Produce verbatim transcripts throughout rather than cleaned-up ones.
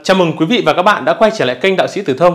Chào mừng quý vị và các bạn đã quay trở lại kênh Đạo sĩ Tử Thông.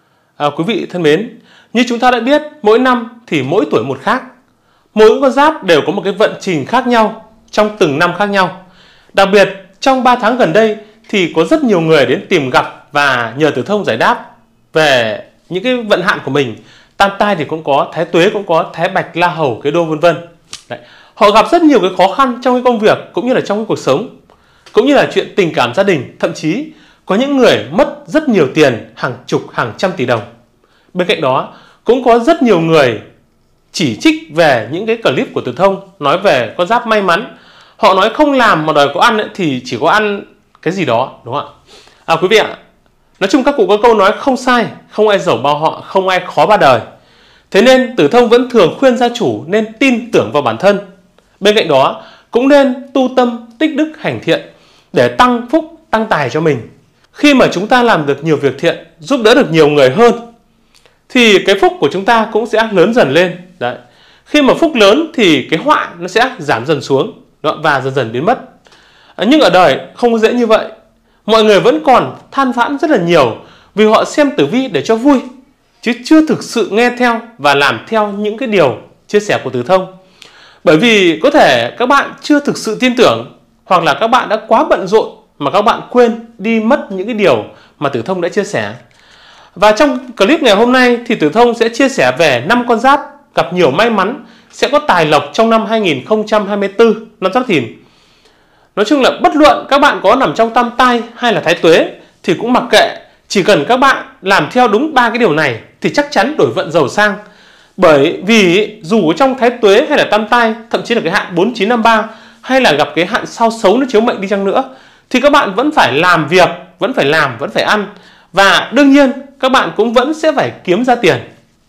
À, quý vị thân mến, như chúng ta đã biết, mỗi năm thì mỗi tuổi một khác. Mỗi con giáp đều có một cái vận trình khác nhau trong từng năm khác nhau. Đặc biệt trong ba tháng gần đây thì có rất nhiều người đến tìm gặp và nhờ Tử Thông giải đáp về những cái vận hạn của mình. Tam tai thì cũng có, thái tuế cũng có, thái bạch, la hầu, cái đô vân vân. Đấy. Họ gặp rất nhiều cái khó khăn trong cái công việc cũng như là trong cái cuộc sống, cũng như là chuyện tình cảm gia đình, thậm chí có những người mất rất nhiều tiền, hàng chục, hàng trăm tỷ đồng. Bên cạnh đó, cũng có rất nhiều người chỉ trích về những cái clip của Tử Thông nói về con giáp may mắn. Họ nói không làm mà đòi có ăn ấy, thì chỉ có ăn cái gì đó, đúng không ạ? À, quý vị ạ, nói chung các cụ có câu nói không sai, không ai giàu bao họ, không ai khó ba đời. Thế nên Tử Thông vẫn thường khuyên gia chủ nên tin tưởng vào bản thân. Bên cạnh đó, cũng nên tu tâm, tích đức, hành thiện để tăng phúc, tăng tài cho mình. Khi mà chúng ta làm được nhiều việc thiện, giúp đỡ được nhiều người hơn, thì cái phúc của chúng ta cũng sẽ lớn dần lên. Đấy. Khi mà phúc lớn thì cái họa nó sẽ giảm dần xuống và dần dần biến mất. Nhưng ở đời không dễ như vậy. Mọi người vẫn còn than vãn rất là nhiều vì họ xem tử vi để cho vui, chứ chưa thực sự nghe theo và làm theo những cái điều chia sẻ của Tử Thông. Bởi vì có thể các bạn chưa thực sự tin tưởng, hoặc là các bạn đã quá bận rộn mà các bạn quên đi mất những cái điều mà Tử Thông đã chia sẻ. Và trong clip ngày hôm nay thì Tử Thông sẽ chia sẻ về năm con giáp gặp nhiều may mắn, sẽ có tài lộc trong năm hai nghìn không trăm hai mươi tư, năm Giáp Thìn. Nói chung là bất luận các bạn có nằm trong tam tai hay là thái tuế thì cũng mặc kệ, chỉ cần các bạn làm theo đúng ba cái điều này thì chắc chắn đổi vận giàu sang. Bởi vì dù trong thái tuế hay là tam tai, thậm chí là cái hạn bốn chín năm ba, hay là gặp cái hạn sao xấu nó chiếu mệnh đi chăng nữa, thì các bạn vẫn phải làm việc, vẫn phải làm, vẫn phải ăn. Và đương nhiên các bạn cũng vẫn sẽ phải kiếm ra tiền.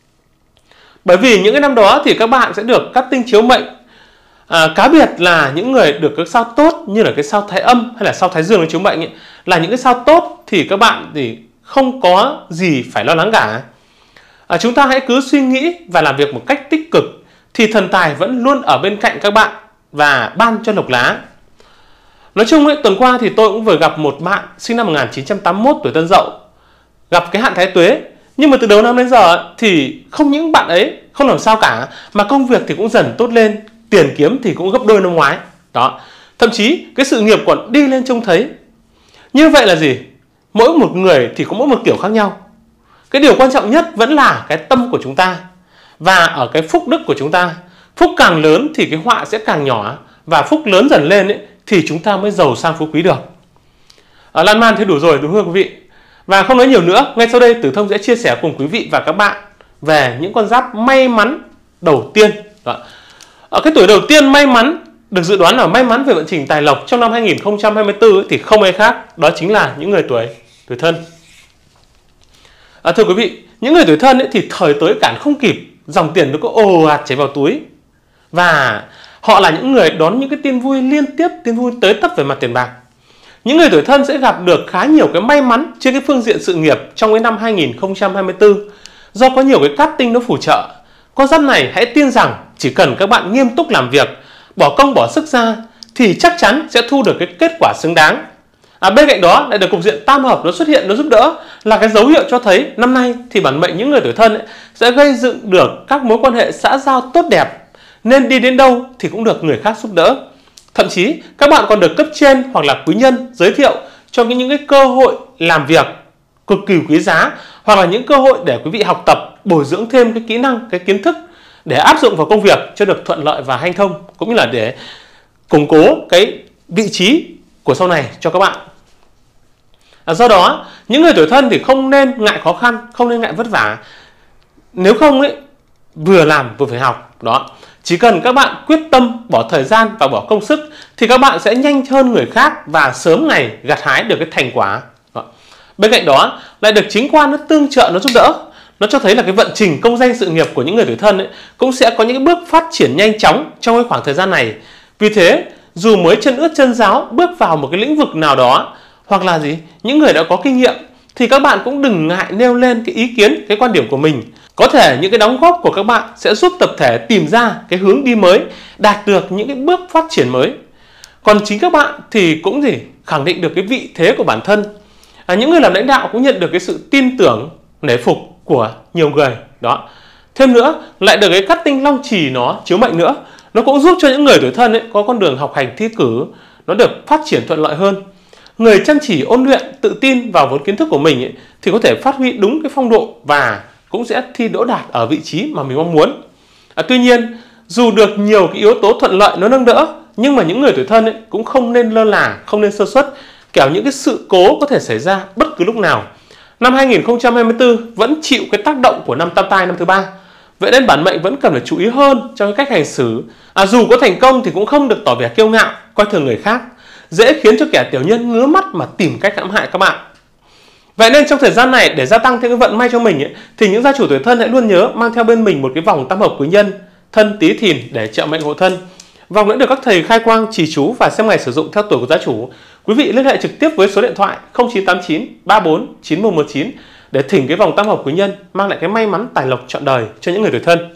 Bởi vì những cái năm đó thì các bạn sẽ được các tinh chiếu mệnh. À, cá biệt là những người được các sao tốt như là cái sao thái âm hay là sao thái dương nó chiếu mệnh ấy, là những cái sao tốt thì các bạn thì không có gì phải lo lắng cả. À, chúng ta hãy cứ suy nghĩ và làm việc một cách tích cực thì thần tài vẫn luôn ở bên cạnh các bạn và ban cho lộc lá. Nói chung ấy, tuần qua thì tôi cũng vừa gặp một bạn sinh năm một nghìn chín trăm tám mươi mốt, tuổi Tân Dậu, gặp cái hạn thái tuế. Nhưng mà từ đầu năm đến giờ thì không những bạn ấy không làm sao cả, mà công việc thì cũng dần tốt lên, tiền kiếm thì cũng gấp đôi năm ngoái. Đó. Thậm chí cái sự nghiệp còn đi lên trông thấy. Như vậy là gì? Mỗi một người thì có mỗi một kiểu khác nhau. Cái điều quan trọng nhất vẫn là cái tâm của chúng ta và ở cái phúc đức của chúng ta. Phúc càng lớn thì cái họa sẽ càng nhỏ, và phúc lớn dần lên ấy, thì chúng ta mới giàu sang phú quý được. À, lan man thế đủ rồi đúng không quý vị? Và không nói nhiều nữa, ngay sau đây Tử Thông sẽ chia sẻ cùng quý vị và các bạn về những con giáp may mắn đầu tiên. Đó. Ở cái tuổi đầu tiên may mắn được dự đoán là may mắn về vận trình tài lộc trong năm hai nghìn không trăm hai mươi tư thì không ai khác, đó chính là những người tuổi tuổi Thân. À, thưa quý vị, những người tuổi Thân ấy thì thời tới cản không kịp, dòng tiền nó có ồ ạt chảy vào túi. Và họ là những người đón những cái tin vui liên tiếp, tin vui tới tấp về mặt tiền bạc. Những người tuổi Thân sẽ gặp được khá nhiều cái may mắn trên cái phương diện sự nghiệp trong cái năm hai nghìn không trăm hai mươi tư, do có nhiều cái cát tinh nó phù trợ. Con giáp này hãy tin rằng chỉ cần các bạn nghiêm túc làm việc, bỏ công bỏ sức ra thì chắc chắn sẽ thu được cái kết quả xứng đáng. À, bên cạnh đó lại được cục diện tam hợp nó xuất hiện, nó giúp đỡ, là cái dấu hiệu cho thấy năm nay thì bản mệnh những người tuổi Thân ấy sẽ gây dựng được các mối quan hệ xã giao tốt đẹp, nên đi đến đâu thì cũng được người khác giúp đỡ. Thậm chí các bạn còn được cấp trên hoặc là quý nhân giới thiệu cho những cái cơ hội làm việc cực kỳ quý giá, hoặc là những cơ hội để quý vị học tập, bồi dưỡng thêm cái kỹ năng, cái kiến thức để áp dụng vào công việc cho được thuận lợi và hanh thông, cũng như là để củng cố cái vị trí của sau này cho các bạn. À, do đó những người tuổi Thân thì không nên ngại khó khăn, không nên ngại vất vả. Nếu không ấy, vừa làm vừa phải học. Đó. Chỉ cần các bạn quyết tâm bỏ thời gian và bỏ công sức thì các bạn sẽ nhanh hơn người khác và sớm ngày gặt hái được cái thành quả. Đó. Bên cạnh đó lại được chính quan nó tương trợ, nó giúp đỡ. Nó cho thấy là cái vận trình công danh sự nghiệp của những người tuổi Thân ấy cũng sẽ có những cái bước phát triển nhanh chóng trong cái khoảng thời gian này. Vì thế dù mới chân ướt chân ráo bước vào một cái lĩnh vực nào đó, hoặc là gì, những người đã có kinh nghiệm, thì các bạn cũng đừng ngại nêu lên cái ý kiến, cái quan điểm của mình. Có thể những cái đóng góp của các bạn sẽ giúp tập thể tìm ra cái hướng đi mới, đạt được những cái bước phát triển mới. Còn chính các bạn thì cũng gì khẳng định được cái vị thế của bản thân. À, những người làm lãnh đạo cũng nhận được cái sự tin tưởng, nể phục của nhiều người đó. Thêm nữa, lại được cái cát tinh long chì nó chiếu mệnh nữa, nó cũng giúp cho những người tuổi Thân ấy có con đường học hành thi cử nó được phát triển thuận lợi hơn. Người chăm chỉ ôn luyện, tự tin vào vốn kiến thức của mình ấy, thì có thể phát huy đúng cái phong độ và cũng sẽ thi đỗ đạt ở vị trí mà mình mong muốn. À, tuy nhiên, dù được nhiều cái yếu tố thuận lợi nó nâng đỡ, nhưng mà những người tuổi Thân ấy cũng không nên lơ là, không nên sơ suất, kẻo những cái sự cố có thể xảy ra bất cứ lúc nào. Năm hai nghìn không trăm hai mươi tư vẫn chịu cái tác động của năm Tam Tai năm thứ ba. Vậy nên bản mệnh vẫn cần phải chú ý hơn trong cái cách hành xử. À, dù có thành công thì cũng không được tỏ vẻ kiêu ngạo, coi thường người khác, dễ khiến cho kẻ tiểu nhân ngứa mắt mà tìm cách hãm hại các bạn. Vậy nên trong thời gian này, để gia tăng thêm cái vận may cho mình ấy, thì những gia chủ tuổi Thân hãy luôn nhớ mang theo bên mình một cái vòng tam hợp quý nhân Thân Tý Thìn để trợ mệnh hộ thân. Vòng đã được các thầy khai quang, trì chú và xem ngày sử dụng theo tuổi của gia chủ. Quý vị liên hệ trực tiếp với số điện thoại không chín tám chín ba bốn chín một một chín để thỉnh cái vòng tam hợp quý nhân mang lại cái may mắn tài lộc trọn đời cho những người tuổi Thân.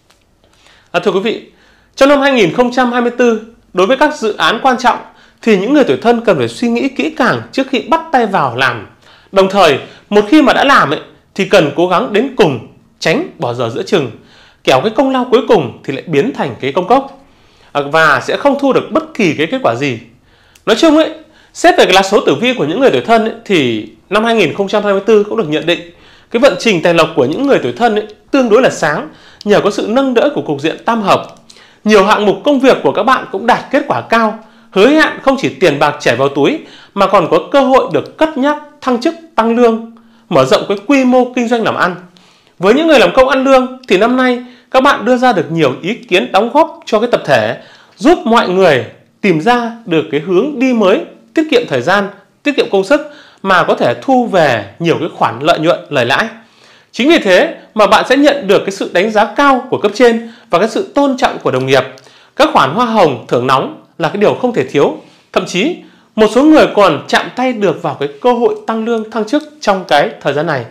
À, thưa quý vị, trong năm hai nghìn không trăm hai mươi tư, đối với các dự án quan trọng thì những người tuổi Thân cần phải suy nghĩ kỹ càng trước khi bắt tay vào làm. Đồng thời, một khi mà đã làm ấy, thì cần cố gắng đến cùng, tránh bỏ dở giữa chừng, kẻo cái công lao cuối cùng thì lại biến thành cái công cốc và sẽ không thu được bất kỳ cái kết quả gì. Nói chung ấy, xét về cái lá số tử vi của những người tuổi Thân ấy, thì năm hai nghìn không trăm hai mươi tư cũng được nhận định cái vận trình tài lộc của những người tuổi Thân ấy, tương đối là sáng nhờ có sự nâng đỡ của cục diện tam hợp. Nhiều hạng mục công việc của các bạn cũng đạt kết quả cao, hứa hẹn không chỉ tiền bạc chảy vào túi mà còn có cơ hội được cất nhắc, thăng chức, tăng lương, mở rộng cái quy mô kinh doanh làm ăn. Với những người làm công ăn lương thì năm nay các bạn đưa ra được nhiều ý kiến đóng góp cho cái tập thể, giúp mọi người tìm ra được cái hướng đi mới, tiết kiệm thời gian, tiết kiệm công sức mà có thể thu về nhiều cái khoản lợi nhuận, lời lãi. Chính vì thế mà bạn sẽ nhận được cái sự đánh giá cao của cấp trên và cái sự tôn trọng của đồng nghiệp. Các khoản hoa hồng, thưởng nóng là cái điều không thể thiếu. Thậm chí một số người còn chạm tay được vào cái cơ hội tăng lương, thăng chức trong cái thời gian này.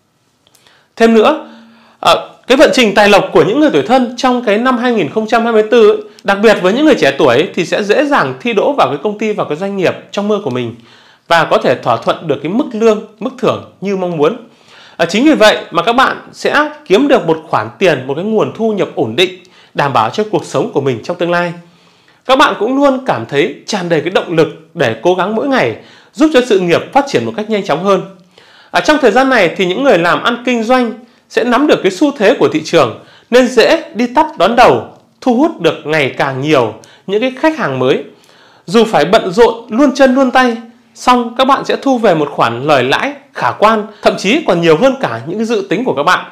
Thêm nữa, cái vận trình tài lộc của những người tuổi Thân trong cái năm hai nghìn không trăm hai mươi tư, đặc biệt với những người trẻ tuổi thì sẽ dễ dàng thi đỗ vào cái công ty, vào cái doanh nghiệp trong mơ của mình và có thể thỏa thuận được cái mức lương, mức thưởng như mong muốn. À, chính vì vậy mà các bạn sẽ kiếm được một khoản tiền, một cái nguồn thu nhập ổn định, đảm bảo cho cuộc sống của mình trong tương lai. Các bạn cũng luôn cảm thấy tràn đầy cái động lực để cố gắng mỗi ngày, giúp cho sự nghiệp phát triển một cách nhanh chóng hơn. À, trong thời gian này thì những người làm ăn kinh doanh sẽ nắm được cái xu thế của thị trường nên dễ đi tắt đón đầu, thu hút được ngày càng nhiều những cái khách hàng mới. Dù phải bận rộn luôn chân luôn tay, song các bạn sẽ thu về một khoản lời lãi khả quan, thậm chí còn nhiều hơn cả những cái dự tính của các bạn.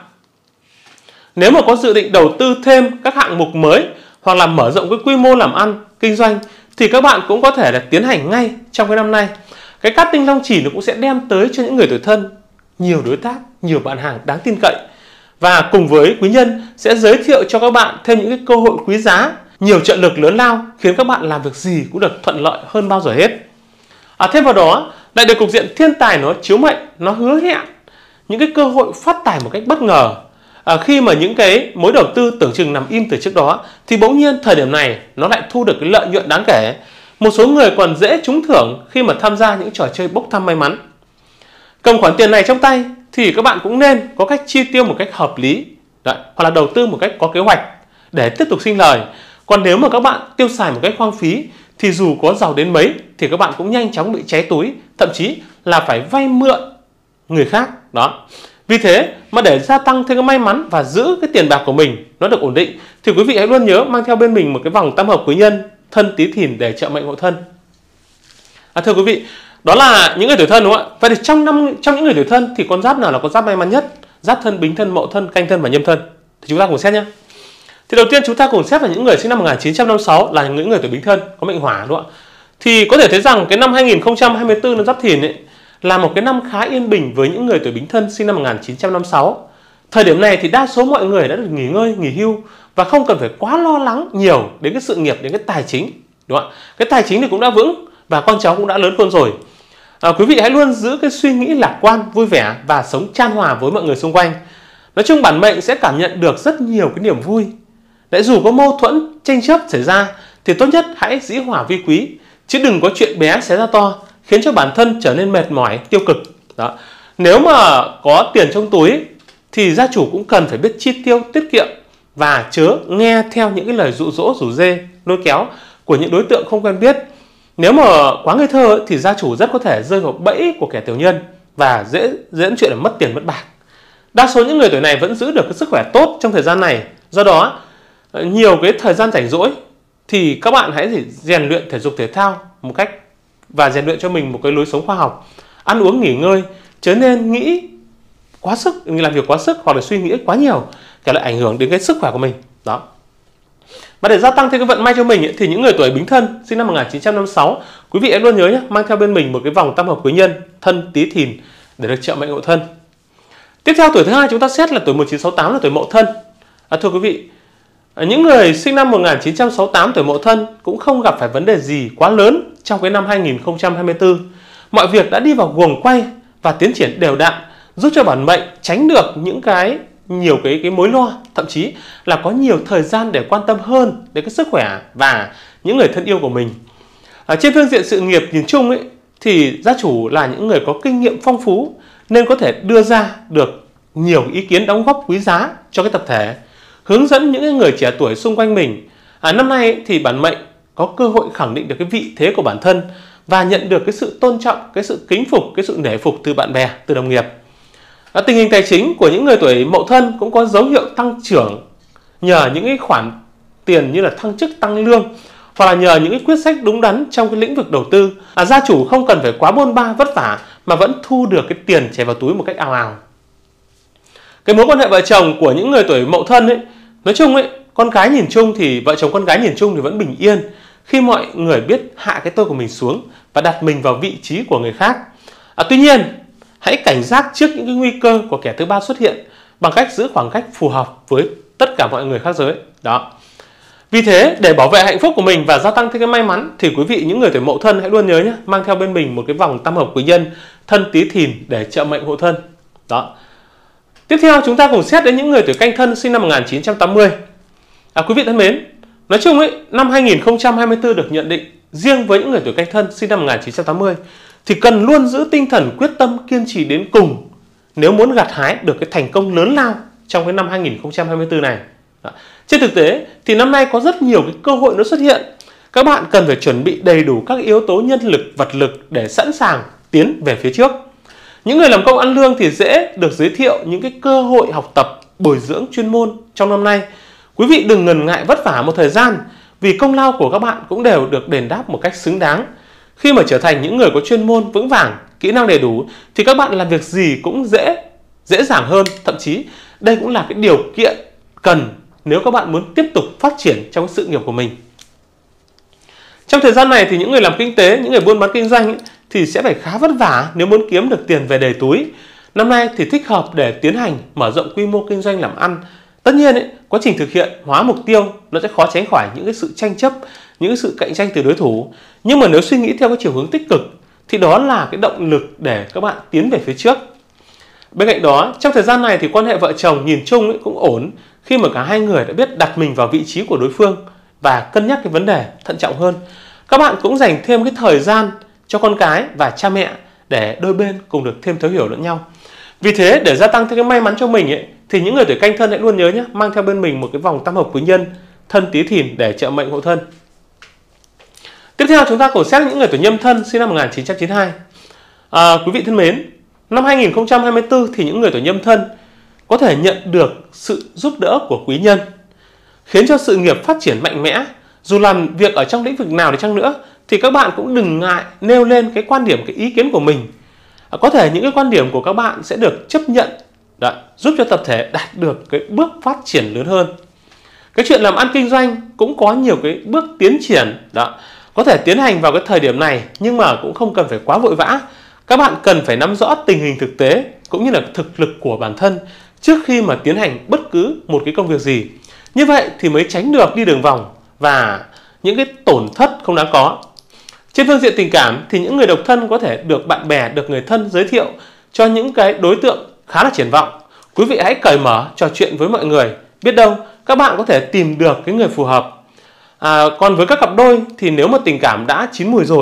Nếu mà có dự định đầu tư thêm các hạng mục mới hoặc là mở rộng cái quy mô làm ăn, kinh doanh thì các bạn cũng có thể là tiến hành ngay trong cái năm nay. Cái cát tinh long chỉ nó cũng sẽ đem tới cho những người tuổi Thân nhiều đối tác, nhiều bạn hàng đáng tin cậy. Và cùng với quý nhân sẽ giới thiệu cho các bạn thêm những cái cơ hội quý giá, nhiều trợ lực lớn lao khiến các bạn làm việc gì cũng được thuận lợi hơn bao giờ hết. À, thêm vào đó, lại được cục diện thiên tài nó chiếu mệnh, nó hứa hẹn những cái cơ hội phát tài một cách bất ngờ. À, khi mà những cái mối đầu tư tưởng chừng nằm im từ trước đó thì bỗng nhiên thời điểm này nó lại thu được cái lợi nhuận đáng kể. Một số người còn dễ trúng thưởng khi mà tham gia những trò chơi bốc thăm may mắn. Cầm khoản tiền này trong tay thì các bạn cũng nên có cách chi tiêu một cách hợp lý. Đấy, hoặc là đầu tư một cách có kế hoạch để tiếp tục sinh lời. Còn nếu mà các bạn tiêu xài một cách hoang phí thì dù có giàu đến mấy thì các bạn cũng nhanh chóng bị cháy túi, thậm chí là phải vay mượn người khác. Đó. Vì thế mà để gia tăng thêm cái may mắn và giữ cái tiền bạc của mình nó được ổn định thì quý vị hãy luôn nhớ mang theo bên mình một cái vòng tam hợp quý nhân Thân Tý Thìn để trợ mệnh hộ thân. À, thưa quý vị, đó là những người tuổi Thân đúng không ạ? Vậy thì trong năm trong những người tuổi Thân thì con giáp nào là con giáp may mắn nhất? Giáp Thân, Bính Thân, Mậu Thân, Canh Thân và Nhâm Thân. Thì chúng ta cùng xét nhé. Thì đầu tiên chúng ta cùng xét là những người sinh năm một nghìn chín trăm năm mươi sáu là những người tuổi Bính Thân có mệnh hỏa đúng không ạ? Thì có thể thấy rằng cái năm hai nghìn không trăm hai mươi tư năm Giáp Thìn ấy là một cái năm khá yên bình với những người tuổi Bính Thân sinh năm một nghìn chín trăm năm mươi sáu. Thời điểm này thì đa số mọi người đã được nghỉ ngơi, nghỉ hưu và không cần phải quá lo lắng nhiều đến cái sự nghiệp, đến cái tài chính, đúng không ạ? Cái tài chính thì cũng đã vững và con cháu cũng đã lớn khôn rồi. À, quý vị hãy luôn giữ cái suy nghĩ lạc quan, vui vẻ và sống chan hòa với mọi người xung quanh. Nói chung bản mệnh sẽ cảm nhận được rất nhiều cái niềm vui. Để dù có mâu thuẫn, tranh chấp xảy ra thì tốt nhất hãy dĩ hòa vi quý, chứ đừng có chuyện bé xé ra to, khiến cho bản thân trở nên mệt mỏi, tiêu cực. Đó. Nếu mà có tiền trong túi thì gia chủ cũng cần phải biết chi tiêu, tiết kiệm và chớ nghe theo những cái lời dụ dỗ, rủ rê, lôi kéo của những đối tượng không quen biết. Nếu mà quá ngây thơ thì gia chủ rất có thể rơi vào bẫy của kẻ tiểu nhân và dễ dẫn chuyện là mất tiền mất bạc. Đa số những người tuổi này vẫn giữ được cái sức khỏe tốt trong thời gian này. Do đó, nhiều cái thời gian rảnh rỗi thì các bạn hãy rèn luyện thể dục thể thao một cách và rèn luyện cho mình một cái lối sống khoa học, ăn uống nghỉ ngơi, chớ nên nghĩ quá sức, làm việc quá sức hoặc là suy nghĩ quá nhiều, cái lại ảnh hưởng đến cái sức khỏe của mình. Đó. Và để gia tăng thêm cái vận may cho mình ấy, thì những người tuổi Bính Thân sinh năm một nghìn chín trăm năm mươi sáu, quý vị hãy luôn nhớ nhé, mang theo bên mình một cái vòng tam hợp quý nhân Thân Tý Thìn để được trợ mệnh hộ thân. Tiếp theo tuổi thứ hai chúng ta xét là tuổi một nghìn chín trăm sáu mươi tám là tuổi Mậu Thân. À, thưa quý vị, những người sinh năm một nghìn chín trăm sáu mươi tám tuổi Mậu Thân cũng không gặp phải vấn đề gì quá lớn trong cái năm hai nghìn không trăm hai mươi tư. Mọi việc đã đi vào guồng quay và tiến triển đều đặn, giúp cho bản mệnh tránh được những cái nhiều cái cái mối lo, thậm chí là có nhiều thời gian để quan tâm hơn đến cái sức khỏe và những người thân yêu của mình. À, trên phương diện sự nghiệp nhìn chung ấy, thì gia chủ là những người có kinh nghiệm phong phú nên có thể đưa ra được nhiều ý kiến đóng góp quý giá cho cái tập thể, hướng dẫn những người trẻ tuổi xung quanh mình. À, năm nay ấy, thì bản mệnh có cơ hội khẳng định được cái vị thế của bản thân và nhận được cái sự tôn trọng, cái sự kính phục, cái sự nể phục từ bạn bè, từ đồng nghiệp. À, tình hình tài chính của những người tuổi Mậu Thân cũng có dấu hiệu tăng trưởng nhờ những cái khoản tiền như là thăng chức, tăng lương, hoặc là nhờ những cái quyết sách đúng đắn trong cái lĩnh vực đầu tư. À, gia chủ không cần phải quá bôn ba vất vả mà vẫn thu được cái tiền chảy vào túi một cách ào ào. Cái mối quan hệ vợ chồng của những người tuổi Mậu Thân ấy, nói chung ấy, con cái nhìn chung thì vợ chồng con gái nhìn chung thì vẫn bình yên khi mọi người biết hạ cái tôi của mình xuống và đặt mình vào vị trí của người khác. À, tuy nhiên, hãy cảnh giác trước những cái nguy cơ của kẻ thứ ba xuất hiện bằng cách giữ khoảng cách phù hợp với tất cả mọi người khác giới. Đó. Vì thế, để bảo vệ hạnh phúc của mình và gia tăng thêm cái may mắn thì quý vị những người tuổi Mậu Thân hãy luôn nhớ nhé, mang theo bên mình một cái vòng tam hợp quý nhân Thân Tý Thìn để trợ mệnh hộ thân. Đó. Tiếp theo chúng ta cùng xét đến những người tuổi Canh Thân sinh năm một nghìn chín trăm tám mươi. À, quý vị thân mến, nói chung ấy, năm hai nghìn không trăm hai mươi tư được nhận định riêng với những người tuổi Canh Thân sinh năm một nghìn chín trăm tám mươi thì cần luôn giữ tinh thần quyết tâm kiên trì đến cùng nếu muốn gặt hái được cái thành công lớn lao trong cái năm hai nghìn không trăm hai mươi tư này. Đó. Trên thực tế thì năm nay có rất nhiều cái cơ hội nó xuất hiện. Các bạn cần phải chuẩn bị đầy đủ các yếu tố nhân lực, vật lực để sẵn sàng tiến về phía trước. Những người làm công ăn lương thì dễ được giới thiệu những cái cơ hội học tập, bồi dưỡng chuyên môn trong năm nay. Quý vị đừng ngần ngại vất vả một thời gian vì công lao của các bạn cũng đều được đền đáp một cách xứng đáng. Khi mà trở thành những người có chuyên môn vững vàng, kỹ năng đầy đủ thì các bạn làm việc gì cũng dễ dễ dàng hơn. Thậm chí đây cũng là cái điều kiện cần nếu các bạn muốn tiếp tục phát triển trong sự nghiệp của mình. Trong thời gian này thì những người làm kinh tế, những người buôn bán kinh doanh ấy, thì sẽ phải khá vất vả nếu muốn kiếm được tiền về đầy túi. Năm nay thì thích hợp để tiến hành mở rộng quy mô kinh doanh làm ăn. Tất nhiên ấy, quá trình thực hiện hóa mục tiêu nó sẽ khó tránh khỏi những cái sự tranh chấp, những cái sự cạnh tranh từ đối thủ. Nhưng mà nếu suy nghĩ theo cái chiều hướng tích cực thì đó là cái động lực để các bạn tiến về phía trước. Bên cạnh đó, trong thời gian này thì quan hệ vợ chồng nhìn chung ấy cũng ổn khi mà cả hai người đã biết đặt mình vào vị trí của đối phương và cân nhắc cái vấn đề thận trọng hơn. Các bạn cũng dành thêm cái thời gian cho con cái và cha mẹ để đôi bên cùng được thêm thấu hiểu lẫn nhau. Vì thế để gia tăng thêm cái may mắn cho mình ấy, thì những người tuổi Canh Thân hãy luôn nhớ nhé, mang theo bên mình một cái vòng tam hợp quý nhân Thân Tý Thìn để trợ mệnh hộ thân. Tiếp theo chúng ta cùng xét những người tuổi Nhâm Thân sinh năm một nghìn chín trăm chín mươi hai. À, quý vị thân mến, năm hai nghìn không trăm hai mươi tư thì những người tuổi Nhâm Thân có thể nhận được sự giúp đỡ của quý nhân, khiến cho sự nghiệp phát triển mạnh mẽ. Dù làm việc ở trong lĩnh vực nào đi chăng nữa thì các bạn cũng đừng ngại nêu lên cái quan điểm, cái ý kiến của mình. À, có thể những cái quan điểm của các bạn sẽ được chấp nhận, đó, giúp cho tập thể đạt được cái bước phát triển lớn hơn. Cái chuyện làm ăn kinh doanh cũng có nhiều cái bước tiến triển, đó, có thể tiến hành vào cái thời điểm này nhưng mà cũng không cần phải quá vội vã. Các bạn cần phải nắm rõ tình hình thực tế cũng như là thực lực của bản thân trước khi mà tiến hành bất cứ một cái công việc gì. Như vậy thì mới tránh được đi đường vòng và những cái tổn thất không đáng có. Trên phương diện tình cảm thì những người độc thân có thể được bạn bè, được người thân giới thiệu cho những cái đối tượng khá là triển vọng. Quý vị hãy cởi mở trò chuyện với mọi người, biết đâu các bạn có thể tìm được cái người phù hợp. À, còn với các cặp đôi thì nếu mà tình cảm đã chín mùi rồi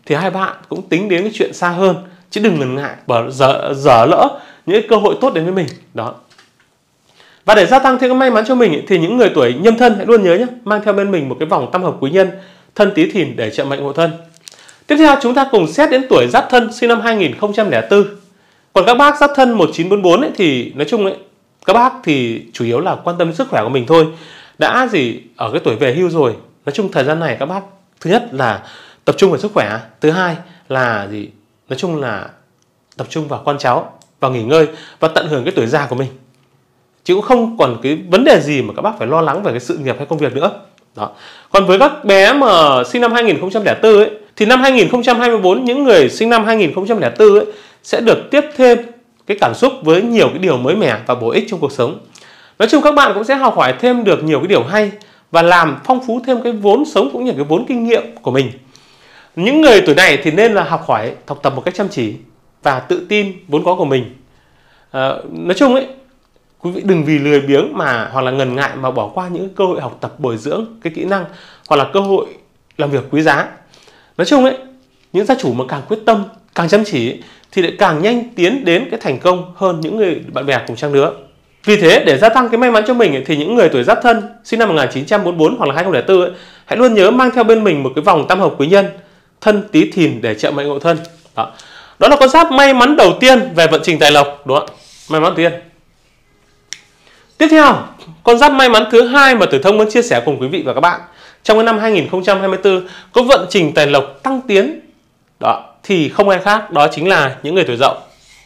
thì hai bạn cũng tính đến cái chuyện xa hơn, chứ đừng ngần ngại bỏ dở, dở lỡ những cơ hội tốt đến với mình đó. Và để gia tăng thêm cái may mắn cho mình thì những người tuổi Nhâm Thân hãy luôn nhớ nhé, mang theo bên mình một cái vòng tam hợp quý nhân Thân Tý Thìn để trợ mệnh hộ thân. Tiếp theo chúng ta cùng xét đến tuổi Giáp Thân sinh năm hai nghìn không trăm lẻ bốn. Còn các bác Giáp Thân một chín bốn bốn ấy, thì nói chung ấy, các bác thì chủ yếu là quan tâm đến sức khỏe của mình thôi. Đã gì ở cái tuổi về hưu rồi, nói chung thời gian này các bác thứ nhất là tập trung vào sức khỏe, thứ hai là gì nói chung là tập trung vào con cháu, vào nghỉ ngơi và tận hưởng cái tuổi già của mình, chứ cũng không còn cái vấn đề gì mà các bác phải lo lắng về cái sự nghiệp hay công việc nữa đó. Còn với các bé mà sinh năm hai nghìn không trăm lẻ bốn ấy, thì năm hai nghìn không trăm hai mươi bốn, những người sinh năm hai nghìn không trăm lẻ bốn ấy, sẽ được tiếp thêm cái cảm xúc với nhiều cái điều mới mẻ và bổ ích trong cuộc sống. Nói chung các bạn cũng sẽ học hỏi thêm được nhiều cái điều hay và làm phong phú thêm cái vốn sống cũng như cái vốn kinh nghiệm của mình. Những người tuổi này thì nên là học hỏi, học tập một cách chăm chỉ và tự tin vốn có của mình. À, nói chung ấy, quý vị đừng vì lười biếng mà hoặc là ngần ngại mà bỏ qua những cơ hội học tập bồi dưỡng cái kỹ năng hoặc là cơ hội làm việc quý giá. Nói chung ấy, những gia chủ mà càng quyết tâm, càng chăm chỉ thì lại càng nhanh tiến đến cái thành công hơn những người bạn bè cùng trang lứa. Vì thế để gia tăng cái may mắn cho mình ấy, thì những người tuổi Giáp Thân sinh năm một nghìn chín trăm bốn mươi bốn hoặc là hai nghìn không trăm lẻ bốn ấy, hãy luôn nhớ mang theo bên mình một cái vòng tam hợp quý nhân Thân Tý Thìn để trợ mệnh hộ thân. Đó. Đó là con giáp may mắn đầu tiên về vận trình tài lộc, đúng không? May mắn đầu tiên. Tiếp theo, con giáp may mắn thứ hai mà Tử Thông muốn chia sẻ cùng quý vị và các bạn trong cái năm hai nghìn không trăm hai mươi tư có vận trình tài lộc tăng tiến. Đó, thì không ai khác đó chính là những người tuổi Dậu.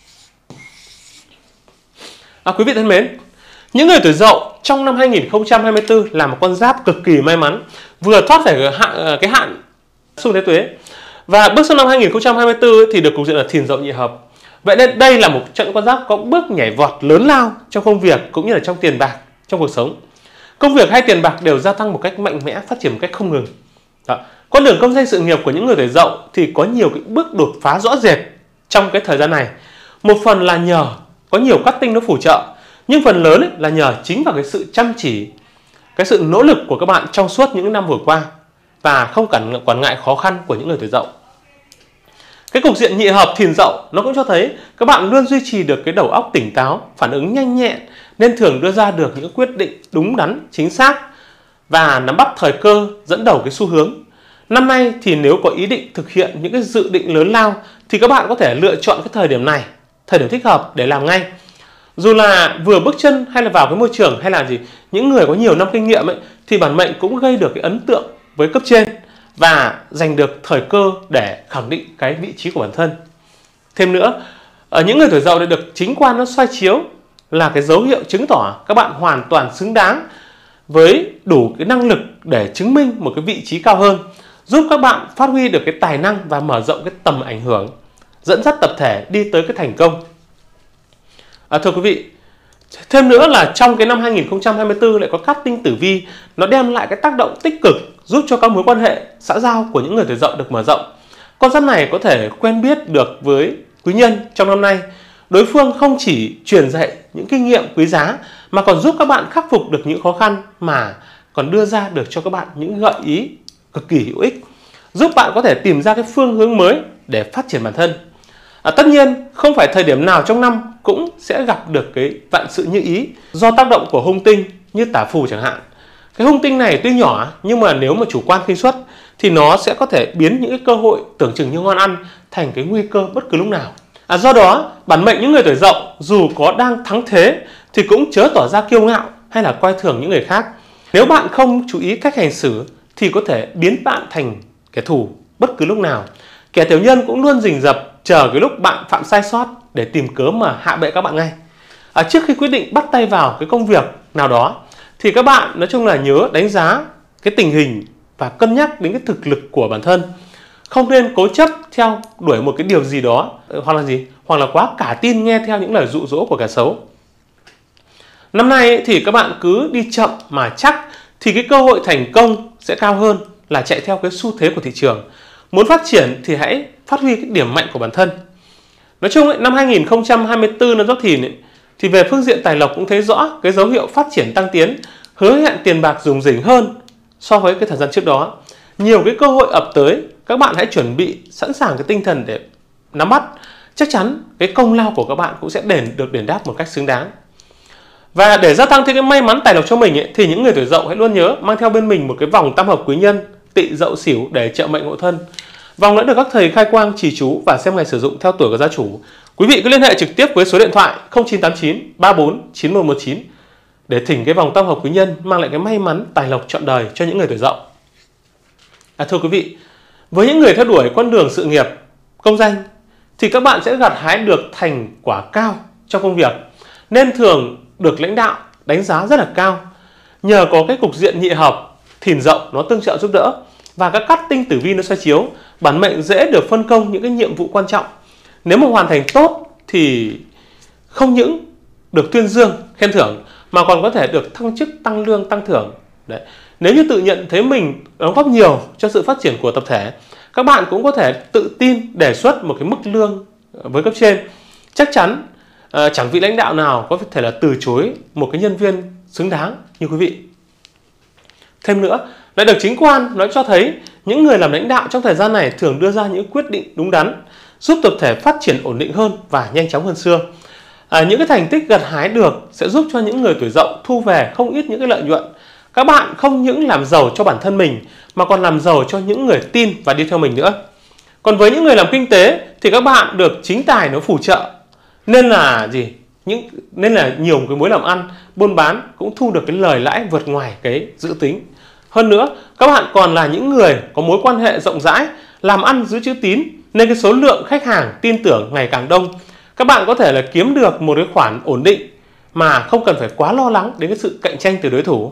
À, quý vị thân mến, những người tuổi Dậu trong năm hai nghìn không trăm hai mươi tư là một con giáp cực kỳ may mắn, vừa thoát khỏi cái hạn, cái hạn xung thế tuế và bước sang năm hai nghìn không trăm hai mươi tư thì được cục diện là Thìn Dậu nhị hợp. Vậy nên đây là một trận con giáp có bước nhảy vọt lớn lao trong công việc cũng như là trong tiền bạc, trong cuộc sống. Công việc hay tiền bạc đều gia tăng một cách mạnh mẽ, phát triển một cách không ngừng. Đó. Con đường công danh sự nghiệp của những người tuổi Dậu thì có nhiều cái bước đột phá rõ rệt trong cái thời gian này. Một phần là nhờ có nhiều cát tinh nó phù trợ, nhưng phần lớn ấy là nhờ chính vào cái sự chăm chỉ, cái sự nỗ lực của các bạn trong suốt những năm vừa qua và không cần quản ngại khó khăn của những người tuổi Dậu. Cái cục diện nhị hợp Thìn Dậu nó cũng cho thấy các bạn luôn duy trì được cái đầu óc tỉnh táo, phản ứng nhanh nhẹn nên thường đưa ra được những quyết định đúng đắn, chính xác và nắm bắt thời cơ, dẫn đầu cái xu hướng. Năm nay thì nếu có ý định thực hiện những cái dự định lớn lao thì các bạn có thể lựa chọn cái thời điểm này, thời điểm thích hợp để làm ngay. Dù là vừa bước chân hay là vào cái môi trường hay là gì, những người có nhiều năm kinh nghiệm ấy, thì bản mệnh cũng gây được cái ấn tượng với cấp trên và giành được thời cơ để khẳng định cái vị trí của bản thân. Thêm nữa, ở những người tuổi Dậu để được chính quan nó soi chiếu là cái dấu hiệu chứng tỏ các bạn hoàn toàn xứng đáng với đủ cái năng lực để chứng minh một cái vị trí cao hơn, giúp các bạn phát huy được cái tài năng và mở rộng cái tầm ảnh hưởng, dẫn dắt tập thể đi tới cái thành công. À, thưa quý vị, thêm nữa là trong cái năm hai nghìn không trăm hai mươi tư lại có cát tinh tử vi, nó đem lại cái tác động tích cực giúp cho các mối quan hệ xã giao của những người tuổi Dậu được mở rộng. Con giáp này có thể quen biết được với quý nhân trong năm nay. Đối phương không chỉ truyền dạy những kinh nghiệm quý giá mà còn giúp các bạn khắc phục được những khó khăn, mà còn đưa ra được cho các bạn những gợi ý cực kỳ hữu ích, giúp bạn có thể tìm ra cái phương hướng mới để phát triển bản thân. À, tất nhiên không phải thời điểm nào trong năm cũng sẽ gặp được cái vạn sự như ý do tác động của hung tinh như tả phù chẳng hạn. Cái hung tinh này tuy nhỏ nhưng mà nếu mà chủ quan khinh suất thì nó sẽ có thể biến những cái cơ hội tưởng chừng như ngon ăn thành cái nguy cơ bất cứ lúc nào. À, do đó bản mệnh những người tuổi Dậu dù có đang thắng thế thì cũng chớ tỏ ra kiêu ngạo hay là coi thường những người khác. Nếu bạn không chú ý cách hành xử thì có thể biến bạn thành kẻ thù bất cứ lúc nào. Kẻ tiểu nhân cũng luôn rình rập chờ cái lúc bạn phạm sai sót để tìm cớ mà hạ bệ các bạn ngay. À, trước khi quyết định bắt tay vào cái công việc nào đó thì các bạn nói chung là nhớ đánh giá cái tình hình và cân nhắc đến cái thực lực của bản thân. Không nên cố chấp theo đuổi một cái điều gì đó hoặc là gì hoặc là quá cả tin nghe theo những lời dụ dỗ của kẻ xấu. Năm nay thì các bạn cứ đi chậm mà chắc thì cái cơ hội thành công sẽ cao hơn là chạy theo cái xu thế của thị trường. Muốn phát triển thì hãy phát huy cái điểm mạnh của bản thân. Nói chung ấy, năm hai nghìn không trăm hai mươi tư năm Giáp Thìn ấy, thì về phương diện tài lộc cũng thấy rõ cái dấu hiệu phát triển tăng tiến, hứa hẹn tiền bạc rủng rỉnh hơn so với cái thời gian trước đó. Nhiều cái cơ hội ập tới, các bạn hãy chuẩn bị sẵn sàng cái tinh thần để nắm bắt. Chắc chắn cái công lao của các bạn cũng sẽ đền được đền đáp một cách xứng đáng. Và để gia tăng thêm cái may mắn tài lộc cho mình ấy, thì những người tuổi Dậu hãy luôn nhớ mang theo bên mình một cái vòng tam hợp quý nhân Tỵ Dậu Sửu để trợ mệnh hộ thân. Vòng đã được các thầy khai quang chỉ chú và xem ngày sử dụng theo tuổi của gia chủ. Quý vị cứ liên hệ trực tiếp với số điện thoại không chín tám chín ba bốn chín một một chín để thỉnh cái vòng tam hợp quý nhân mang lại cái may mắn tài lộc trọn đời cho những người tuổi Dậu. À, thưa quý vị, với những người theo đuổi con đường sự nghiệp, công danh thì các bạn sẽ gặt hái được thành quả cao trong công việc, nên thường được lãnh đạo đánh giá rất là cao. Nhờ có cái cục diện nhị hợp, Thìn Dậu nó tương trợ giúp đỡ và các cát tinh tử vi nó xoay chiếu, bản mệnh dễ được phân công những cái nhiệm vụ quan trọng. Nếu mà hoàn thành tốt thì không những được tuyên dương, khen thưởng mà còn có thể được thăng chức, tăng lương, tăng thưởng. Đấy. Nếu như tự nhận thấy mình đóng góp nhiều cho sự phát triển của tập thể, các bạn cũng có thể tự tin đề xuất một cái mức lương với cấp trên. Chắc chắn uh, chẳng vị lãnh đạo nào có thể là từ chối một cái nhân viên xứng đáng như quý vị. Thêm nữa, lại được chính quan nói cho thấy những người làm lãnh đạo trong thời gian này thường đưa ra những quyết định đúng đắn, giúp tập thể phát triển ổn định hơn và nhanh chóng hơn xưa. À, những cái thành tích gặt hái được sẽ giúp cho những người tuổi Dậu thu về không ít những cái lợi nhuận. Các bạn không những làm giàu cho bản thân mình mà còn làm giàu cho những người tin và đi theo mình nữa. Còn với những người làm kinh tế thì các bạn được chính tài nó phù trợ, nên là gì? Những nên là nhiều cái mối làm ăn, buôn bán cũng thu được cái lời lãi vượt ngoài cái dự tính. Hơn nữa, các bạn còn là những người có mối quan hệ rộng rãi, làm ăn giữ chữ tín, nên cái số lượng khách hàng tin tưởng ngày càng đông. Các bạn có thể là kiếm được một cái khoản ổn định mà không cần phải quá lo lắng đến cái sự cạnh tranh từ đối thủ.